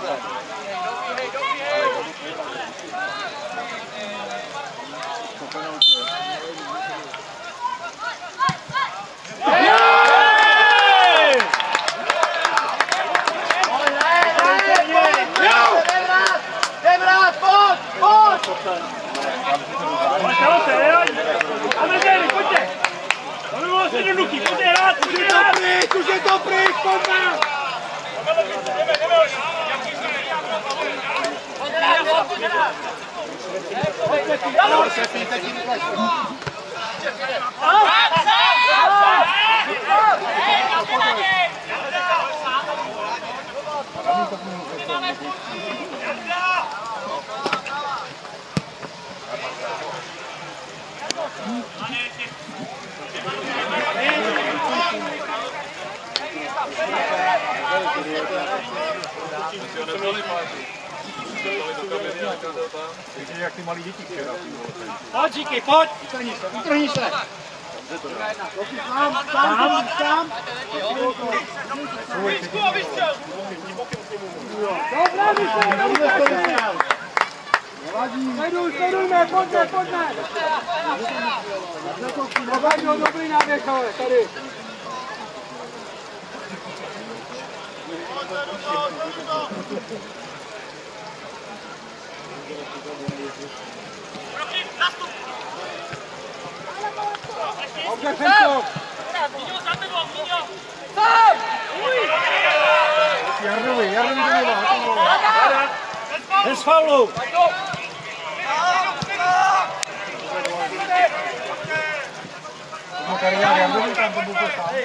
Jdem rád, pojď, pojď. Stalo se, nevadí. Američani, pojďte. To by bylo sedm ruky, pojďte hrát, Už pojďte je to hrát. pryč, už je to pryč, pojďme! Víte, jak ty malý děti včera. Pojď, díky, pojď. Utrhni se. Tam, tam, tam. Dobrá, Michal, dobrá! Sleduj, sledujme, pojďme, pojďme! Obaďo, dobrý náběh, ale tady. Dobře, Fenko! Jardovi, Jardovi to nemá. Bez faulu. No tady já Jardovi tam to byl to sám.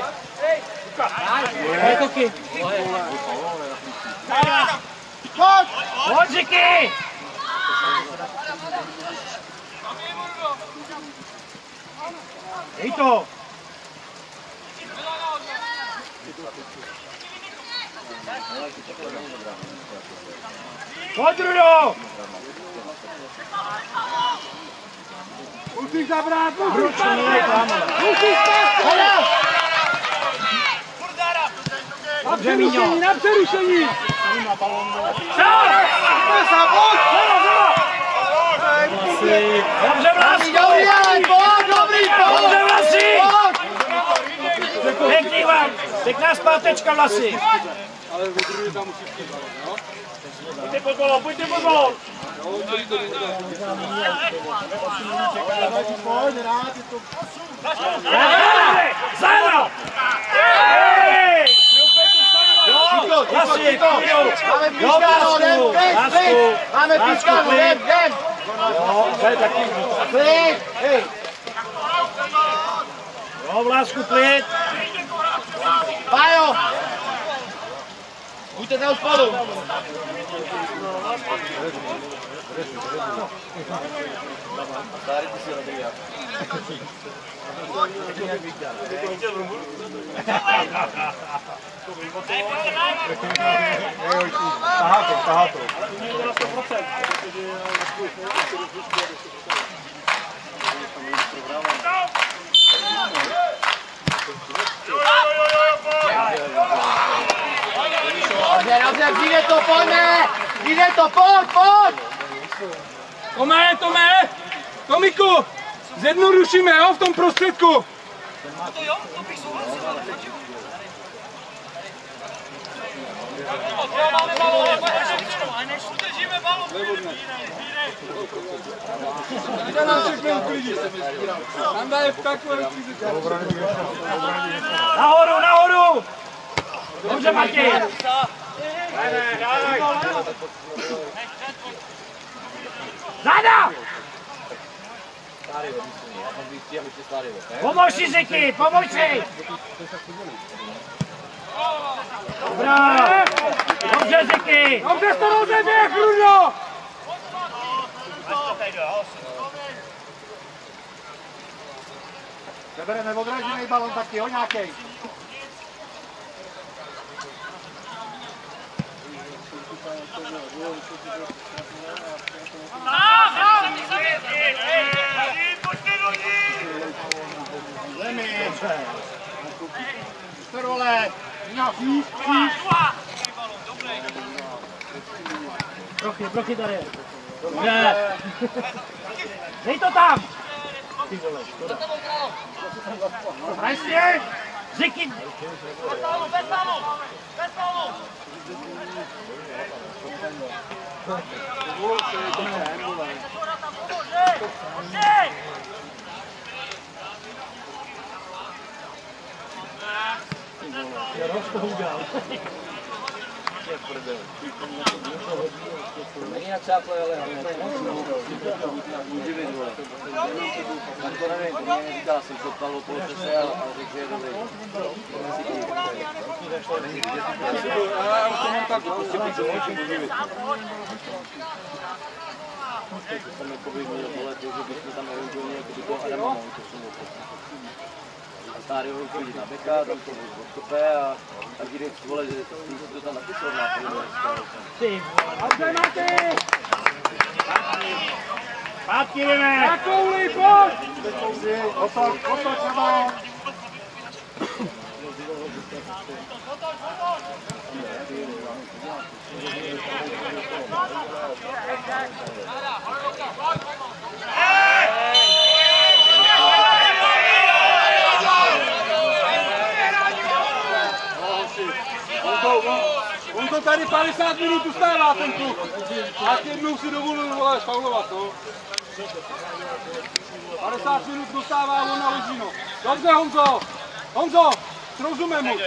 Pojď. Pojď, díky. Dej to. Pojď, Rudo! Musíš zabrát, musíš spát! Musíš spát! Na přerušení, na přerušení! Dobře, Vlásku! Dobrý, ale pojď, dobrý, pojď! Dobře, Vlasi! Pěkný vám! Pěkná zpátečka, Vlasi! Ale vy druhý tam musíš chybat, jo? Pojďte pod golou, pojďte pod golou! Pojď, rád, je to... Zajedno! Jo, Vlasi, Máme pískáno, jdem, klid, klid! Máme pískáno, jdem, jdem! Jo, to je taky. Klid, hej! Jo, Vlásku, klid! Pájo! Buďte tam spolu! Tahá to, tahá to. Dobře, dobře, přijde to, pojďme! Přijde to, pojď, pojď! Tome, Tome! Tomiku! Zjednodušíme, jo, v tom prostředku! Jde nám všechny uklidit. Tam dá je v takové fyzice. Nahoru, nahoru! Dobře, Martin! Záda! Pomož si, Ziky, pomož si! Dobrá! Dobře, Ziky! Dobře to rozeběh, Rudo! Sebereme odražený balon taky, jo, nějakej. Zemi! Perole! Nějaký, Prochy, prochy tady. Dobře. Dej to tam! Hraj si! Ziky! Bez palu, bez palu! Bez palu! Není na čáple, ale může být, vole. Tak to nevím, to mě neříkala, jsem se ptal o polotese, ale řekl, že je dobrý. Já už to mám tak, prostě bych se mohl živit. Tam jako by měl, vole, to, že bychom tam eventuálně jako by toho Adama mohli posunout. A Stáry ho uklidit na beka, tam to odkope a a když vole, že si to tam napisal na první. Ty! Dobře, Mati! Pátky jdeme! Na kouli, pojď! otoč, otoč na balon! On to tady padesát minut ustává ten kluk. A jednou si dovolil, vole, faulovat, no. padesát minut dostává on na Ležino. Dobře, Honzo! Honzo! Srozumím mu.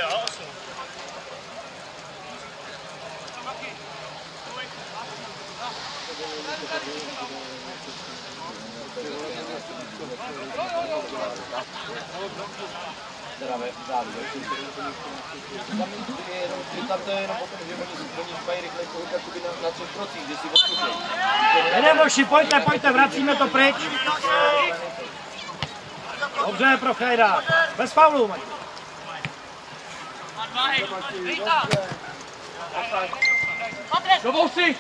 Teda ve závěr. Tam to je jenom o tom, že oni mají rychle kolik jakoby na třech procích, že si odkušejí. Jdeme, Boši, pojďte, pojďte, vracíme to pryč. Dobře, pro Chajda. Bez faulu, Matěj. Do bousy!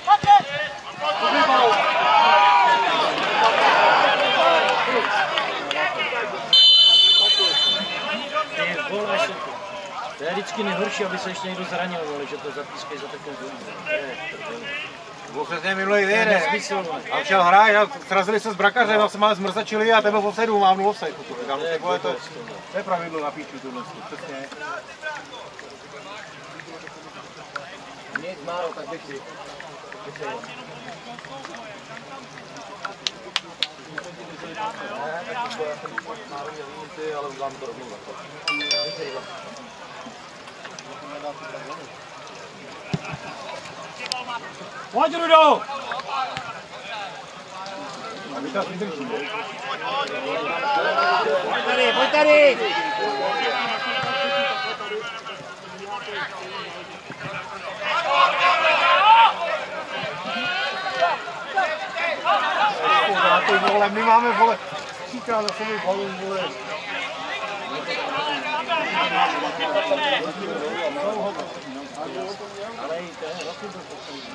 To je vždycky nejhorší, aby se ještě někdo zranil, vole, že to zapískají za takovou dobu. Bylo přesně minulý den, a šel hrát a srazili se s brakařem a se máme zmrzačili a tebe v offsideu mávnu offside. Říkám, to, vole, to, to je pravidlo na píču tohle, přesně. Nic málo, tak bych si. Ale vám to rovnou Pojď, Rudo! Pojď tady, pojď tady! Vole, my máme, vole, říká za sebou balon, vole. ale i to je roky byl poslední.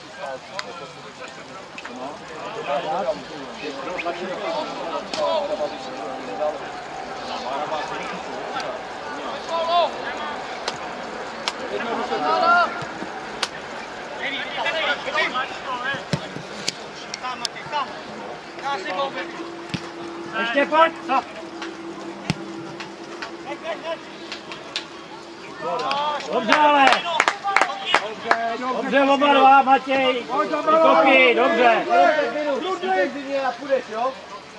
Ještě pojď! Dobře, ale! Dobře, oba dva, Matěj! Koky, dobře! Intenzivně a půjdeš, jo?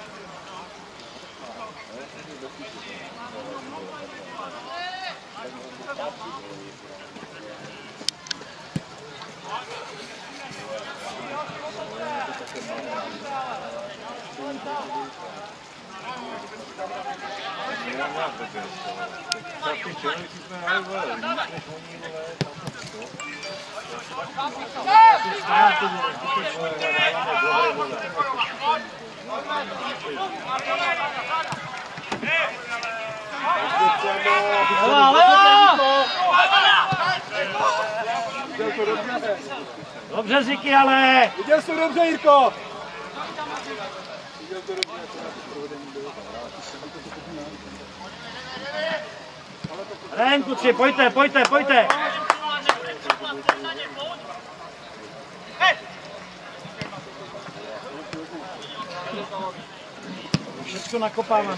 Leva, leva! Dobře, Ziky, ale! Viděl jsi to dobře, Jirko! Ren, kluci, pojďte, pojďte, pojďte! Všechno nakopávané.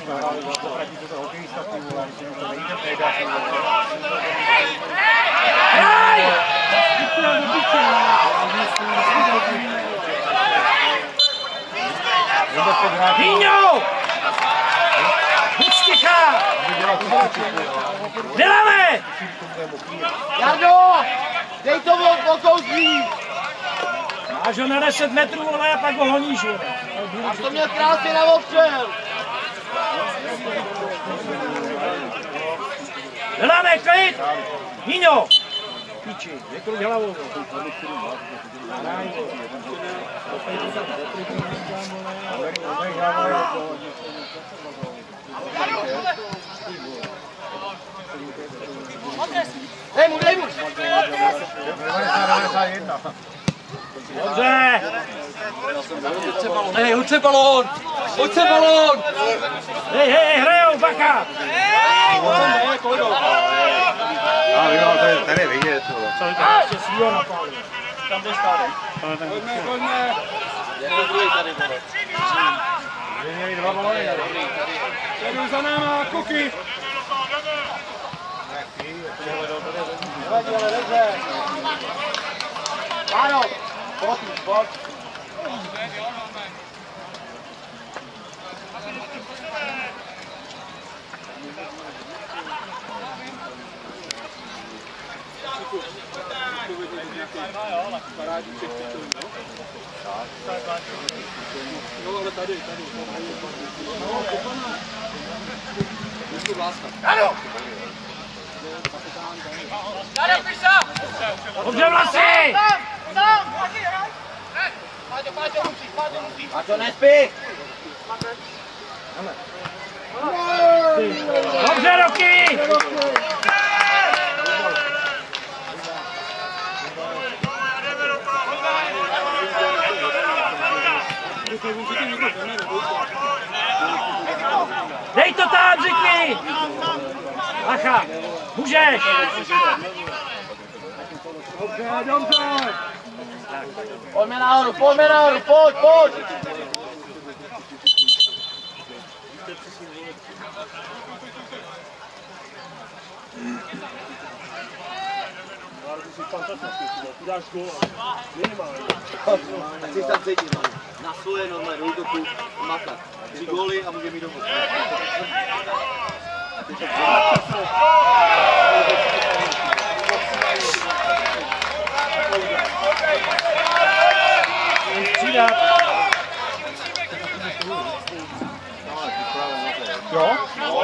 Hýňo! Buď stichá! Děláme! Jardo! Dej to o kous blíž! Máš ho na deset metrů, ale a pak ho honíš. Až to měl krásně na opřel! Děláme, klid! Hýňo! Píči, vykruť hlavou. Dej mu, dej mu! Dobře! Hej, hoď se balón! Hoď se balón! Hej, hej, hrajou, baka! Ale jo, tady, tady je vidět, vole. Co je to? Ještě svýho napálil. Tam jde stále. Pojďme, pojďme! Jako druhý tady, vole. Měli dva balony tady. Jedu za náma, Kuky! Nevadí, ale dobře! Páno! Pojď, pojď! Jo, ale tady, tady. Dobře, Vlasi! A to nespí! Dobře, Roky! Dej to tam, řekni! Bacha, můžeš! Dobře, dobře! Pojďme nahoru, pojďme nahoru, pojď, pojď! Tu dáš gól, minimálně. Tak si tam cítím, na svoje normálně do útoku makat. Tři góly a může mít domů. Střídat. Jo?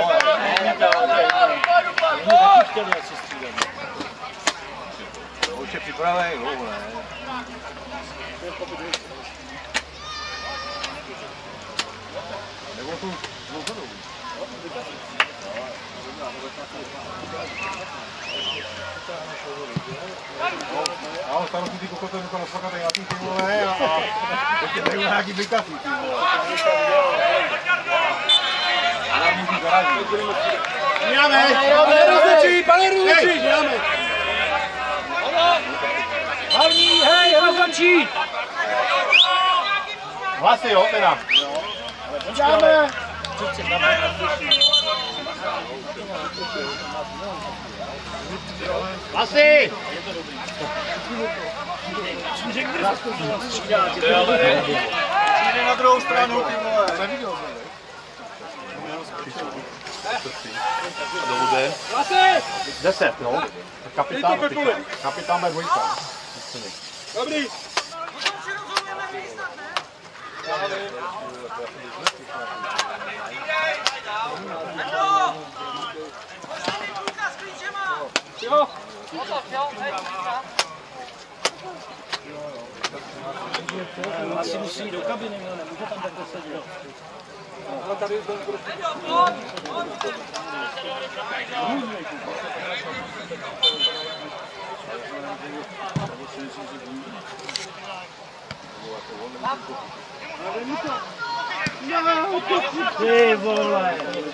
Už je připravený, jo, ne? Nebo tu zvolenou. A on starosti ty kokoty nukal osvakatej na tým, ty vole, a ještě tady nějaký vykací, ty vole. Já můžu zarazit. Děláme! Pane rozhodčí, pane rozhodčí, děláme! Hlavní, hej, rozhodčí! Hlasy, jo, teda. Děláme! Hlasy! Jde na druhou stranu, ty vole. Neviděl jsem, ne? Dobude. Hlasy! Deset, no. Kapitán, kapitán má dvojka. Dobrý! Jo! Asi musí jít do kabiny, no, nemůže tam takhle sedět. Ale tady už byl Ty vole!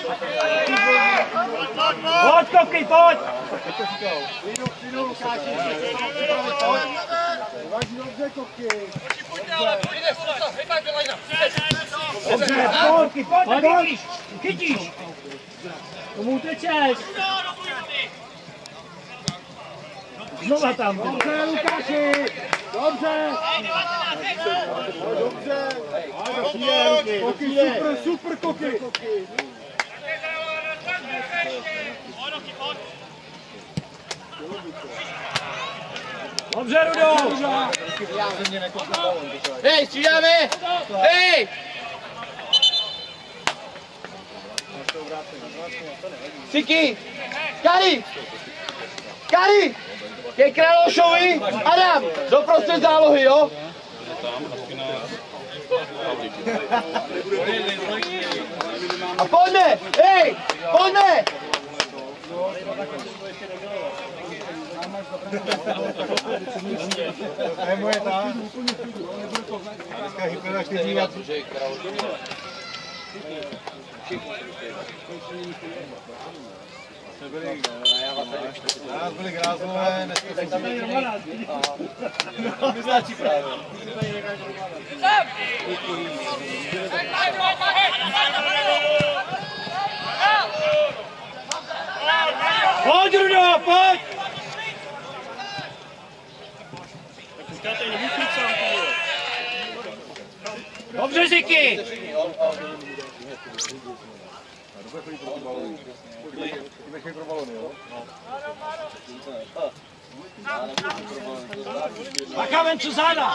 Pojď, koky, pojď! Přijdu, Lukáši! Váží dobře, koky! Dobře, pojď, pojď, pojď! Chytíš! Tomu utečeš! Znova tam! Dobře, Lukáši! Dobře! Dobře! Koky, super, super, koky! Dobře, Rudo! Hej, střídáme! Hej! Siky! Kari! Kari! Ke Králošovi! Adam! Doprostřed zálohy, jo? A pojďme! Hej! Pojďme! To je moje ta. Dneska hyperaktivní a nás byli grázlové, dneska jsou To mi značí právě. Pojď, Rudo, pojď! Dobře, Ziky! Nechej pro balony, jo? Bacha, ven, co záda!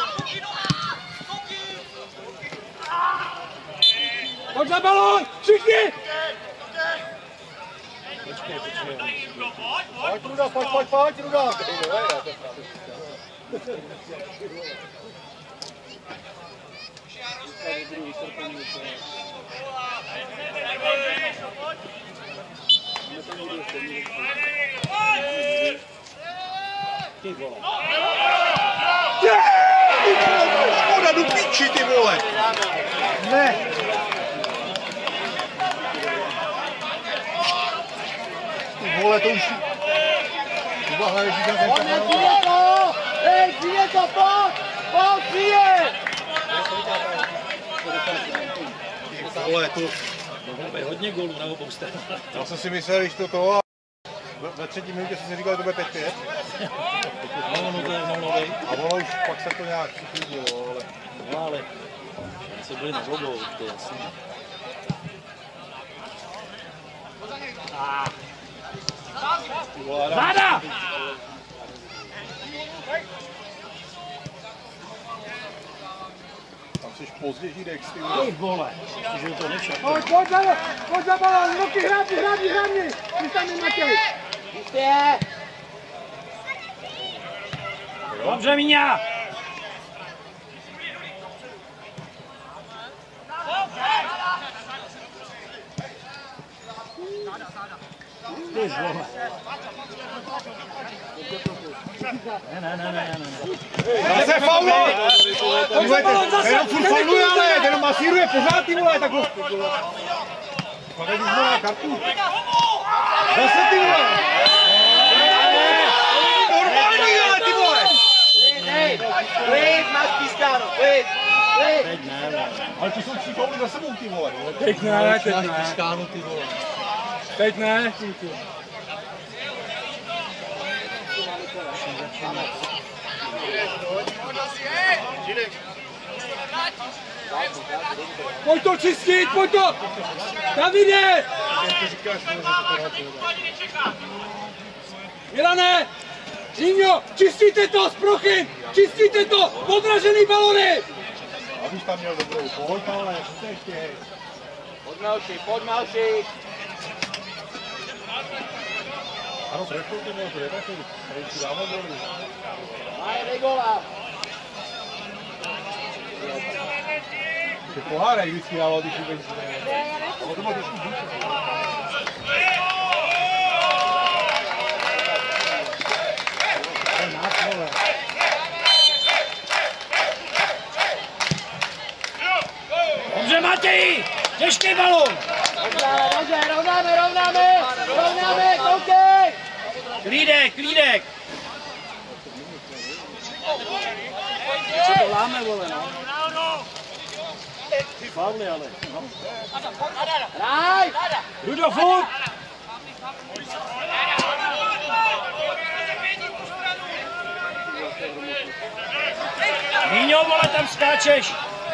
Pojď za balón! Všichni! Pojď, Ruda, pojď, pojď, pojď, Ruda! Škoda, do píči, ty vole! Ne! Ty vole, to už... Uvaha, ježíš, já jsem Pojďme, přijde to! Hej, přijde to, pojď! Pojď, přijde! Ty vole, to... Hodně gólů na obou stranách. Já jsem si myslel, když to to a... Ve, ve třetí minutě jsem si říkal, že to bude pět pět. No, no to je nový. A ono už pak se to nějak přiklidilo, ale... No, ale... Se byli na obou, to je jasný. Záda! Tam jsi později Dex, ty Ty vole, že to nešel. Pojď, pojď, pojď, pojď za balón, ruky hrábni, hrábni, hrábni. Ty tam je Matěj. Jistě! Dobře, Míňa! Ty vole. Ne, ne, ne, ne, ne. Zase faul! Ten jenom furt fauluje, ale ten jenom masíruje pořád, ty vole, tak ho... Pak když má kartu. Zase ty vole! Normální, ale ty vole! Hej, klid, máš pískáno, klid, klid. Teď ne, ne. Ale to jsou tři fauly za sebou, ty vole. Teď ne, teď ne. Pískánu, ty vole. Teď ne. Pojď to čistit, pojď to! Davide! Milane! Žíňo, čistíte to z prochy! Čistíte to! Podražený balony! Abys tam měl dobrou, pojď ale, ještě. Pojď Melši, pojď Melši. Ano, trošku ty měl, to je takový, tady si dával dolů. Maje, dej gola. Ty pohárek vždycky dával, když vůbec ne. Ale to bylo trošku duše. Dobře, Matěji! Těžký balón! Dobře, dobře, rovnáme, rovnáme, rovnáme, koukej! Klídek, klídek! Co to láme, vole, no? Pavli, ale. No. Hraj! Rudo, furt! Míňo, vole, tam skáčeš!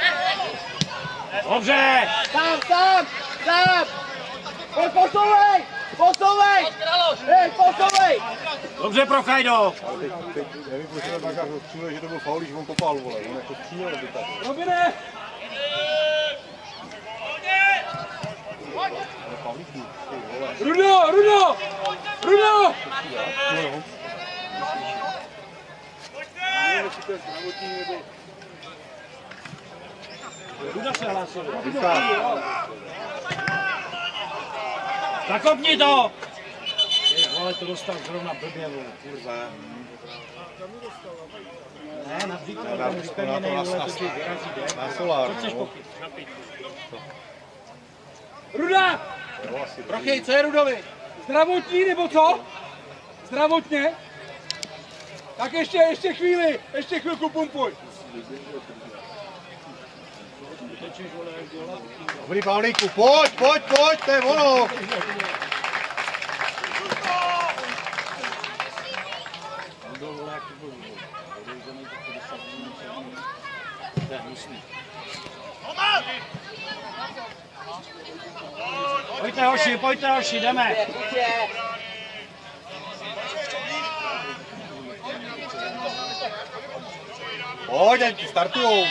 Dobře! Sám, sám, sám! Pojď, posouvej! Posouvej! Hej, posouvej! Dobře, Prochajdo! Ale teď, teď, nevím, proč ten Bagář odstřeluje, že to byl faul, když on kopal, vole. On jako střílel by tak. Robine! Ale faulíky, ty vole. Rudo, Rudo! Rudo! No, Ruda se hlásil. no. Zakopni to! Ty vole, to dostal zrovna blbě, vole, kurva. Ne, na vzíku, Na- ten vypevněnej, na- vole, na- to ti vyrazí den. Na solár, Co chceš no. popít? Napít. Ruda! Jo, asi Prochy, co je Rudovi? Zdravotní nebo co? Zdravotně? Tak ještě, ještě chvíli, ještě chvilku pumpuj. Dobrý, Pavlíku, pojď, pojď, pojď, to je ono. Pojďte, hoši, pojďte, hoši, jdeme. Určitě. Pojď, ať ti startujou.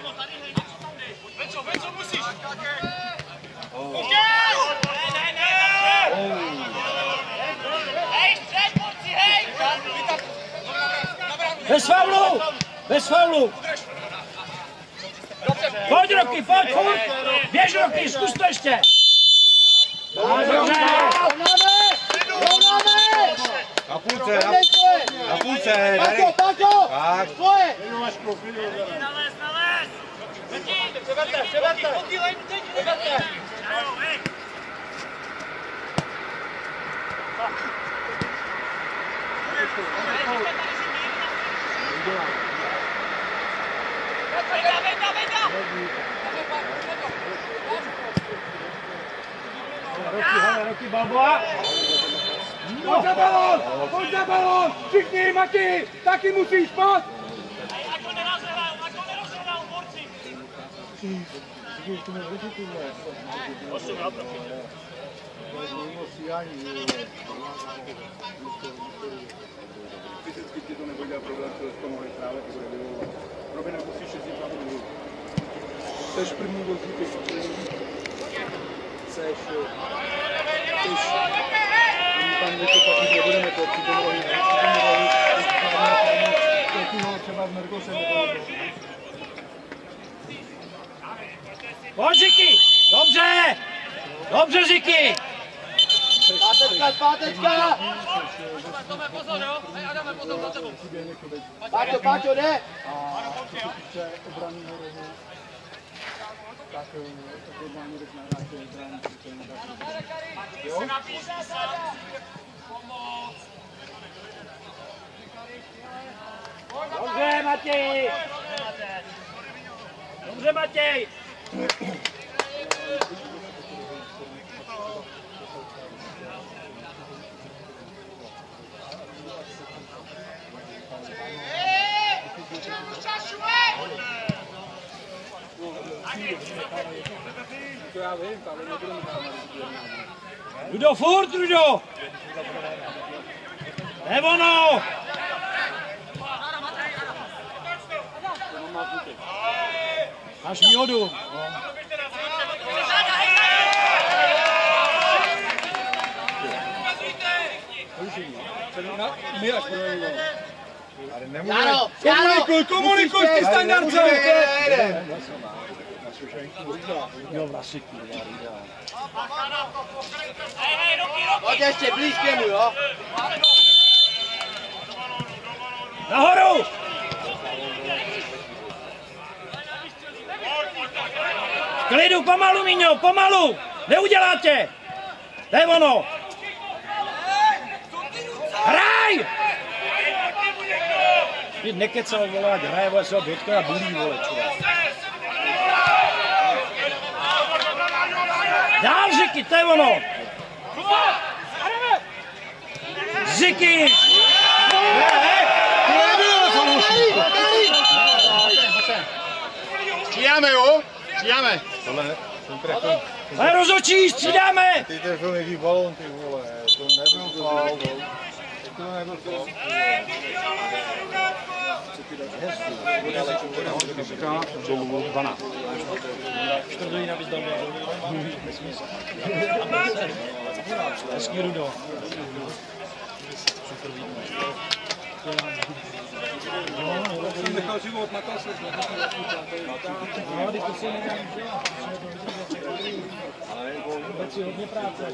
Bez faulu! Bez faulu! Pojď, Roky, pojď, furt! Běž, Roky, zkus to ještě! Ale dobře! Rovnáme! Rovnáme! Na půlce, na, Pojď, tvoje! na půlce, Paťo, Darek. Paťo! Tak. Tvoje! Přeberte, přeberte! Přeberte! Roky, hele, Roky, Balboa! Pojď za balón! Pojď za balón! Všichni, Mati! Taky musíš, pojď! Ať to nerazhrajou, ať to nerazhrajou, borci! Osm, jo, pro mě. Fyzicky ti to nebude dělat problém, že to mohli právě vyvolat. Robě nemusíš jezdit na druhou. Jseš první vozíky. Jseš... Jseš... Oni tam vykopat nebudeme to, při tom rohu. Při tom rohu... Jakýho třeba v Merkose nebo... Pojď, Žiky! Dobře! Dobře, Žiky! Pátečka, pátečka! Tome, pozor, jo? Hej, Adame, pozor, za tebou. Páťo, Páťo, jde! A co se týče obranného rohu, tak normálně jdeš na hráče obrany, to je nedáš. Jo? Dobře, Matěj! Dobře, Matěj! To já vím, ale nebudeme hrát. Rudo, furt, Rudo! Ne ono! Máš výhodu. My až budeme. Ale nemůžeme. Jano, Komunikuj, komunikuj ty standardce! Jo, Vlasiku. Hej, hej, Roky, Roky! Pojď ještě blíž k němu, jo? Nahoru! V klidu, pomalu, Míňo, pomalu! Neuděláte! To je ono! Hraj! Ty nekecal, vole, ať hraje, vole, se ho dotkne a bulí, vole, čurák. Dál, Žiky, to je ono! Žiky! Střídáme, jo? Střídáme. Tohle, ten trefil. Ale rozhodčí, střídáme! Ty trefil nejdřív balón, ty vole. To nebyl faul. To nebyl faul. dvanáct. Čtvrtový navíc dal hezký, Rudo. Jsem nechal život na kase. No, když to si nedám, ale vůbec si hodně práce.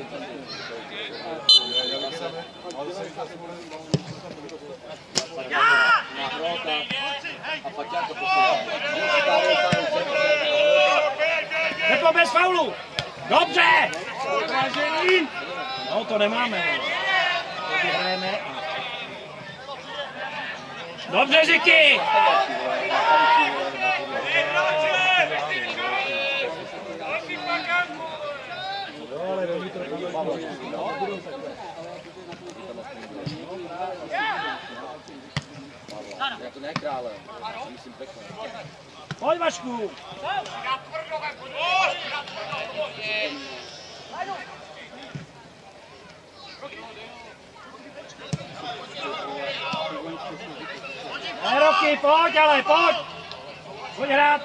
Nepo bez faulu! Dobře! No to nemáme. To vyhrajeme. Dobře, Žiky! Jo, ale oni to nebudou takhle. Já to ne krále, myslím pekle. Pojď, Vašku! Ne, Roky, pojď, ale pojď! Pojď hrát!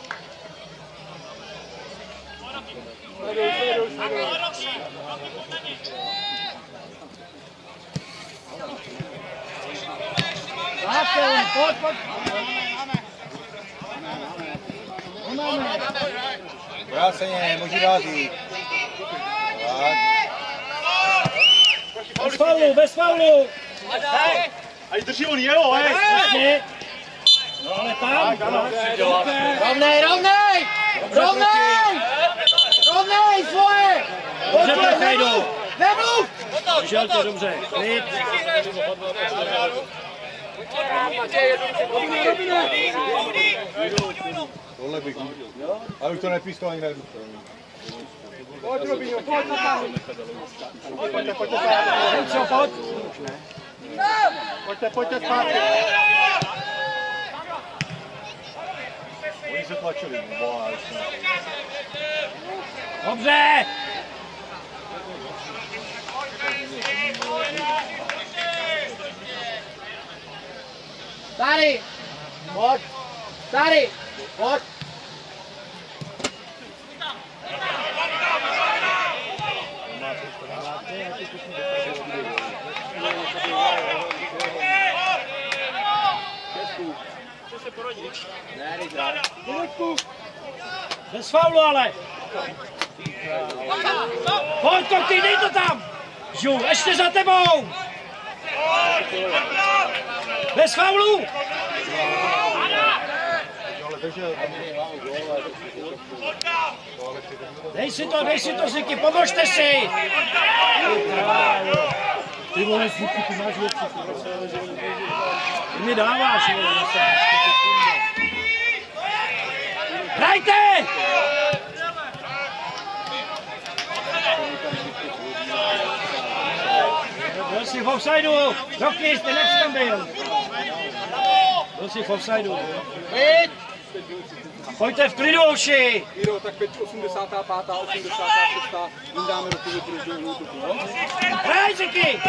Záštěl, pojď, pojď! Vráceně, může dát jít. Bez faulu, bez faulu! Ať drží on jelo, hej! Jasně. No ale tam! Rovnej, rovnej! Rovnej! Rovnej svoje! Dobře, Plechejdu! Nemluv! Držel tě dobře, klid. Tohle bych... Ale už to nepískal ani na jednu stranu. Pojď, Robinho, pojď na tam. Pojďte, pojďte zpátky. Co, pojď? Pojďte, pojďte zpátky. Oni se tlačili, no, Dobře. Tady! Pojď! Tady! Pojď! Bez faulu ale. Pojď to, ty, dej to tam. Žu, ještě za tebou. Bez faulu. Dej si to, dej si to, Ziky, pomožte si. Ty vole, Ziky, ty máš věci. Ty mi dáváš, vole, zase. Hrajte! Byl jsi v offsideu, Rocky, ty nechci tam byl. Byl jsi v offsideu. Pojďte v klidu, uši! Jiro, tak teď osmdesátá pátá, osmdesátá šestá jim dáme do toho druhého útoku, no? Hraj, Ziky!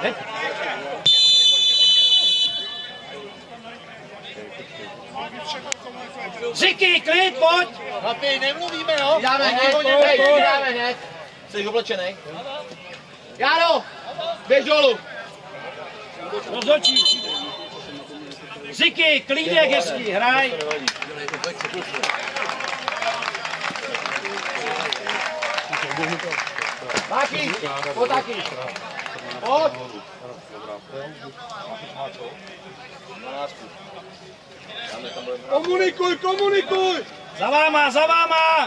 Ziky, klid, pojď! Chlapi, nemluvíme, jo? Vydáme hned, hej, vydáme hned. Jsi oblečenej? Járo, běž dolů. Rozhodčí. Ziky, klídek hezký, hraj. Máky, pojď taky. Pojď. Komunikuj, komunikuj! Za váma, za váma!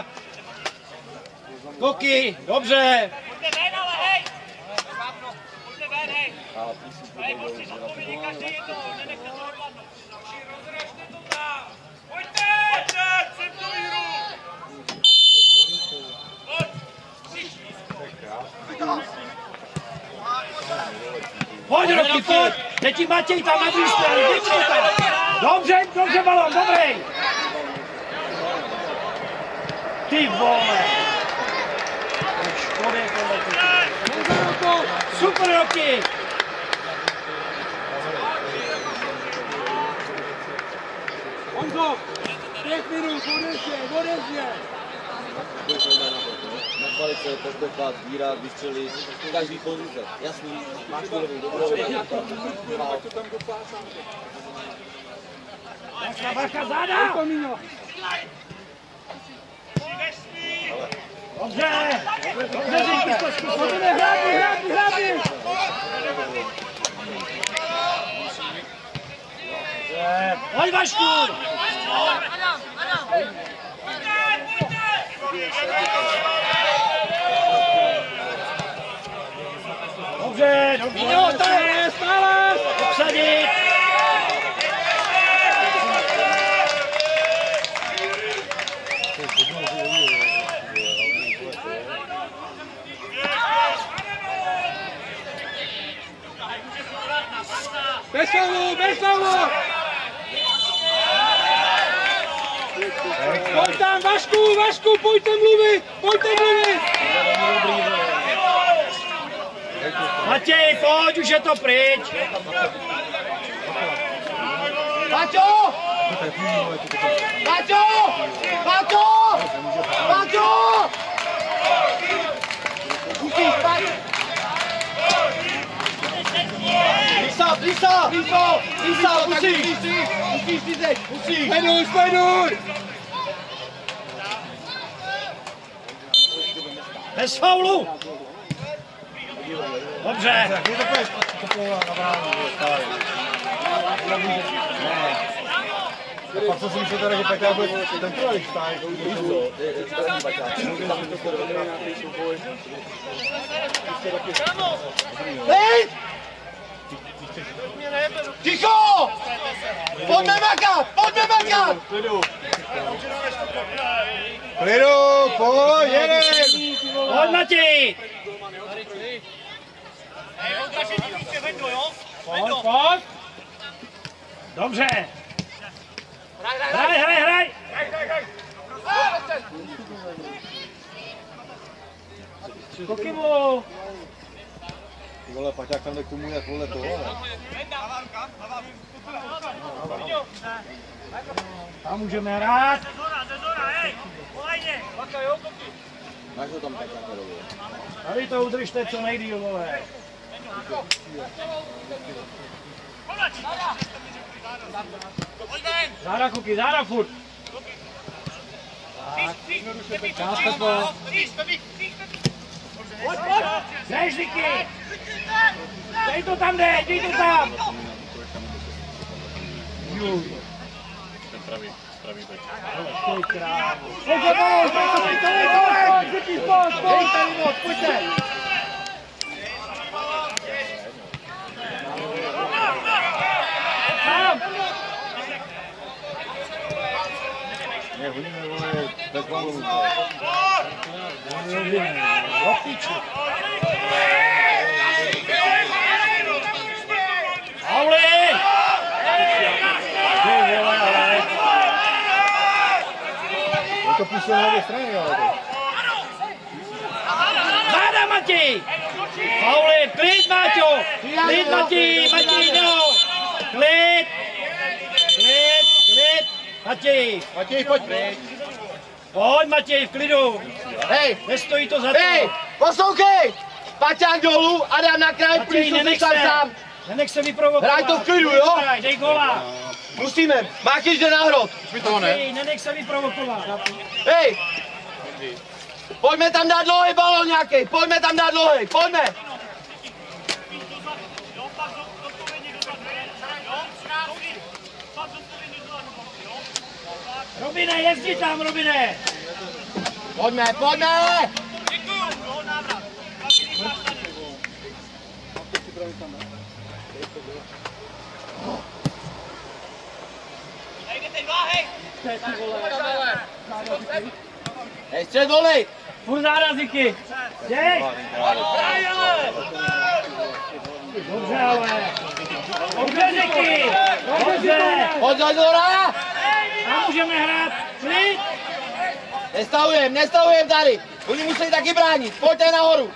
Koky, dobře. Pojďte ven, ale hej! Pojďte ven, hej! Hej, musí to povinný každý jedno, nenechte to odladnout. Rozražte to tam! Pojďte! Pojďte, jsem to výhru! Pojď! Pojď, Roky, pojď! Jde ti Matěj tam na druhé straně, jde ti tam! Dobře, dobře, balon, dobrý! Ty vole! Škoda je tohle. Super, Roky! Honzo, pět minut, odezje, odezje! Na palice, postopat, sbírat, vystřelit, každý pozice, jasný, máš to dobrý, dobrou. Bacha, bacha, záda! Dobře, dobře, Zinky, to zkusíme, hrábí, hrábí, hrábí! Pojď, Vašku! Dobře, dobře, dobře, stále, obsadit! Bez faulu, bez faulu! Pojď tam, Vašku, Vašku, pojďte mluvit, pojďte mluvit! Matěj, pojď, už je to pryč! Paťo! Paťo! Paťo! Paťo! Musíš, pať! Lisa, Lisa! Lisa! Lisa, musíš! Musíš, musíš, musíš! Spajduj, spajduj! Bez faulu! Dobře! A pak co si myslíte, že Peťák bude ten trvalista, jako víš co? Klid! Ticho! Pojďme makat! Pojďme makat! Klidu! Klidu, pojď, jedem! Pojď, Matěj! Pojď, pojď! Dobře! Hraj, hraj, hraj! Koky mu! Ty vole, Paťák tam jde k tomu, jak vole toho, ne? Tam můžeme hrát! Máš to tam Peťák nerobil. Tady to udržte co nejdýl, vole. Záda, Kuky, záda furt. Dáte to. Pojď, pojď. Jdeš, Niky. Dej to tam, dej, dej to tam. Ten pravý, pravý beč. Pojď, krávo. Pojď, pojď, pojď, pojď, pojď, pojď, pojď, pojď, tady moc, pojďte. Tam. Ne, hodíme, vole, bez balonu. Do píči. Pauli! Ty vole, ale... Je to pustil na obě strany, ale to. Záda, Matěj! Pauli, klid, Máťo! Klid, Matěj, Matěj, no! Klid! Klid, klid! Matěj! Matěj, pojď pryč. Pojď, Matěj, v klidu! Hej! Nestojí to za to! Hej! Poslouchej! Paťák dolů, Adam na kraj, Matěj, plíš to nenech zůstat se! sám. Nenech se vyprovokovat! Hraj to v klidu, jo? Hraj, dej gola! Musíme, Mákyš jde na hrot. Matěj, nenech se vyprovokovat! Hej! Pojďme tam dát dlouhý balon nějaký, pojďme tam dát dlouhý, pojďme! Robine, jezdi tam, Robine! Pojďme, pojďme! Hej, střed volej! Furt záraziky! Děj! Dobře, ale! Dobře, Niky! Dobře! Pojď do dora! A můžeme hrát! Klid! Nestahujem, nestahujem tady! Oni musí taky bránit, pojďte nahoru!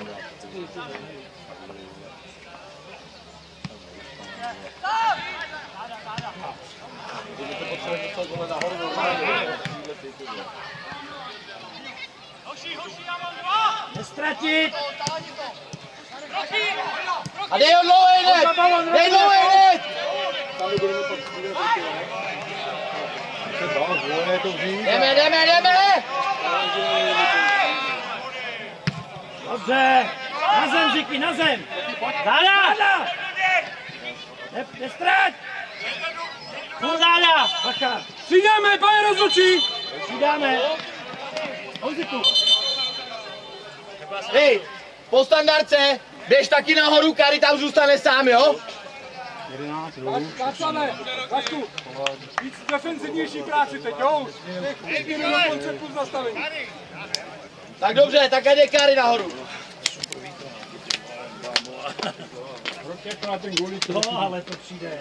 Nestratit! A dej ho dlouhý hned! Dej dlouhý hned! Jdeme, jdeme, jdeme! Dobře! Na zem, Ziky, na zem! Záda! Ne, nestrať! Půl záda! Bacha! Střídáme, pane rozhodčí! Přidáme! Houziku! Hej, po standardce, běž taky nahoru, Kari tam zůstane sám, jo? Václave, Vašku, víc defenzivnější práci teď, jo? Teď na konceptu zastavení. Tak dobře, tak ať jde Kari nahoru. No, ale to přijde.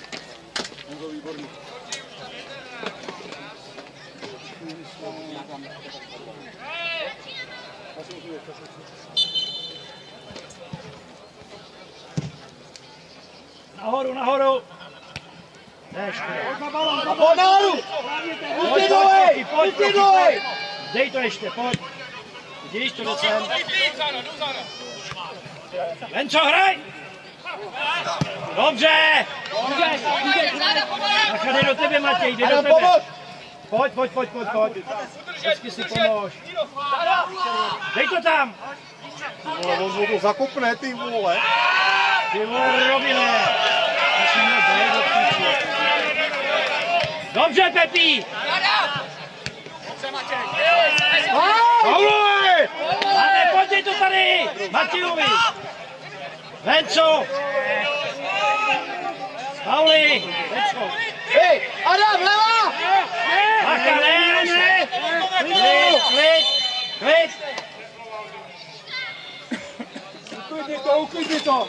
Nahoru, nahoru! Jdeš, A pojď nahoru! Pojď dlouhej! Pojď dlouhej! Dej to ještě, pojď. Vidíš, to jde sem. Ven co, hraj! Dobře! Tak jde do tebe, Matěj, jde do Adam, tebe. pomož! Pojď, pojď, pojď, pojď, pojď. Hezky si pomož. Dej to tam! On to zakopne, ty vole. Ty vole, Robine! Musíme dojít do příště. Dobře, Pepi! Pauluj! Ale pojď to tady! Matějovi! Venco! Pauli! Venco! Hej, Adam, leva! Macha, ne, ne! Klid, klid, klid! Uklidni to, uklidni to!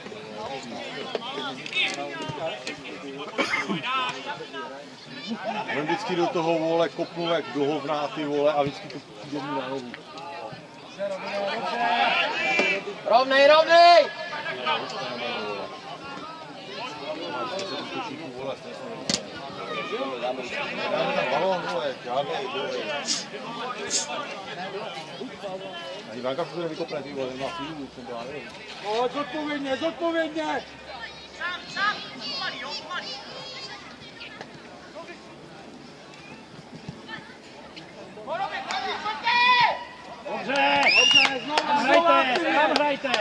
On vždycky do toho, vole, kopnu jak do hovna, ty vole, a vždycky to přijde mi na hlavu. Rovnej, rovnej! Balón, vole, žádnej, vole. Ani Vanka se to nevykopne, ty vole, má fílu, jsem to já nevím. Pojď, zodpovědně, zodpovědně! Dobře! Dobře, znovu, hrajte, tam hrajte!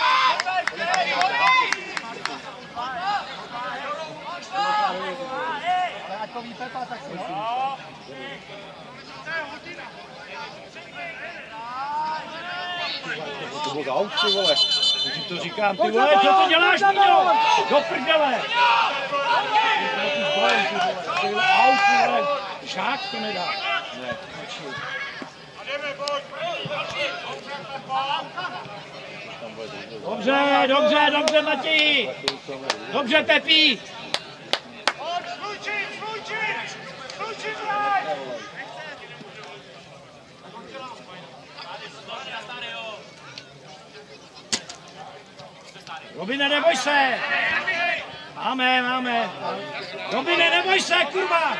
To bylo za aut, ty vole. Už ti to říkám, ty vole, co to děláš, Míňo? Do prdele! Aut, ty vole, šák to nedá. Ne. Dobře, dobře, dobře, Matěji! Dobře, Pepi! Robine, neboj se! Máme, máme! Robine, neboj se, kurva!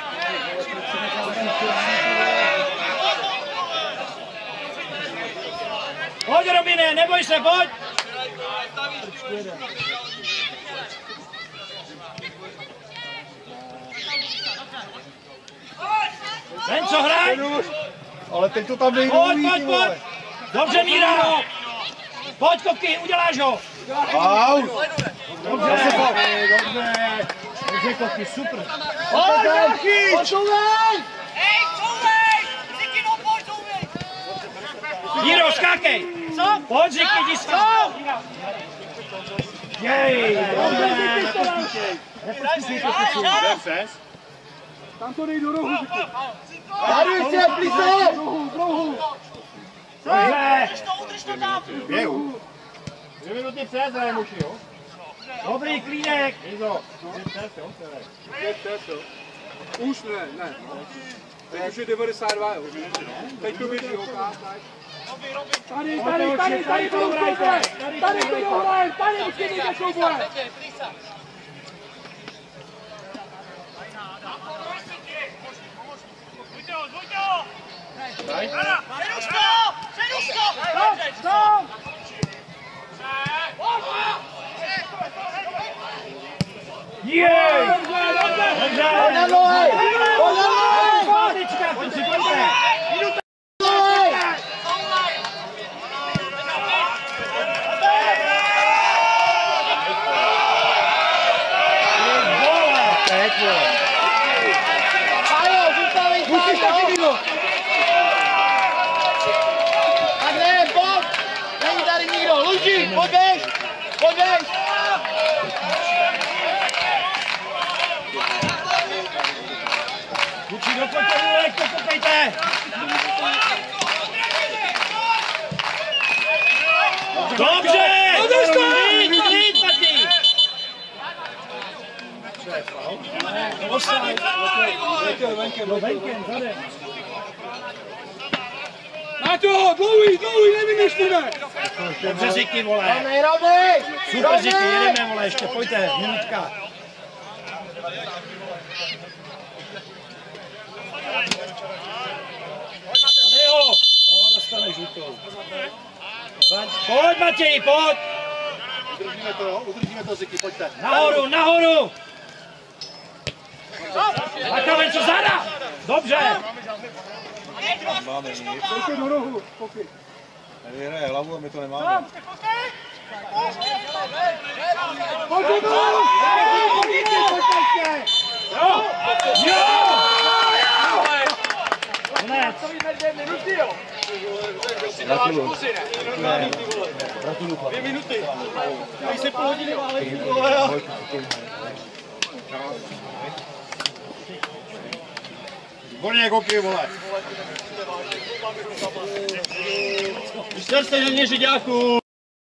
Pojď, Robine, neboj se, pojď! Ten, co hraj? Ale teď to tam nejde. Pojď, pojď, pojď! Dobře, Míra! Pojď, Koky, uděláš ho! Aut! Dobře, dobře! Dobře, Koky, super! Pojď, Koky! Pojď, Koky! Hej, couvej! Říky, no pojď, couvej! Míro, skákej! Co? Pojď, říky, jdi skákej! Jej! Dobře! Tam to dej do rohu, Daruj se, blíze! rohu, rohu! Dobře! Udrž to tam! Běhu. Dvě minuty přes, ale muši, jo? Dobrý klínek! Už ne, ne. Teď už je devadesát dva, jo. Teď to běží, hoká. Tady, tady, tady, tady to hrajte! Tady to hrajte! Tady už je nejde souboje! Zvojte ho, zvojte ho! Předuško! Předuško! Stop! Jej! Dobře! Pojď na nohy! Pojď na nohy! Pátička, pojď si, pojďte! Nohy! Teď, vole. Ajo, zůstavej Musíš sám, taky jo? vidět! Tak ne, pojď! Není tady nikdo, Luči, pojď běž! Pojď běž! Kluci, do kotoru, lehko kopejte! Dobře! Klid, klid, Mati! No venkem, zadem. Na to, dlouhý, dlouhý, nevymýšlíme! Dobře, Ziky, vole. Rovnej, rovnej! Super, Ziky, jedeme, vole, ještě, pojďte, minutka. Tady jo! O, dostane žlutou. Pojď, Matěj, pojď! Udržíme to, jo? Udržíme to, Ziky, pojďte. Nahoru, nahoru! Taká ven, co záda! Dobře! Máme nic. Pojďte do rohu, pokryt. Nevyhraje hlavu a my to nemáme. Pojďte do rohu! Pojďte, pojďte! Jo! Jo! Gratuluju. Dvě minuty. Tady se půl hodiny válek, vole, a... Výborně, koky, vole. Vyšler se do mě, žiďáku.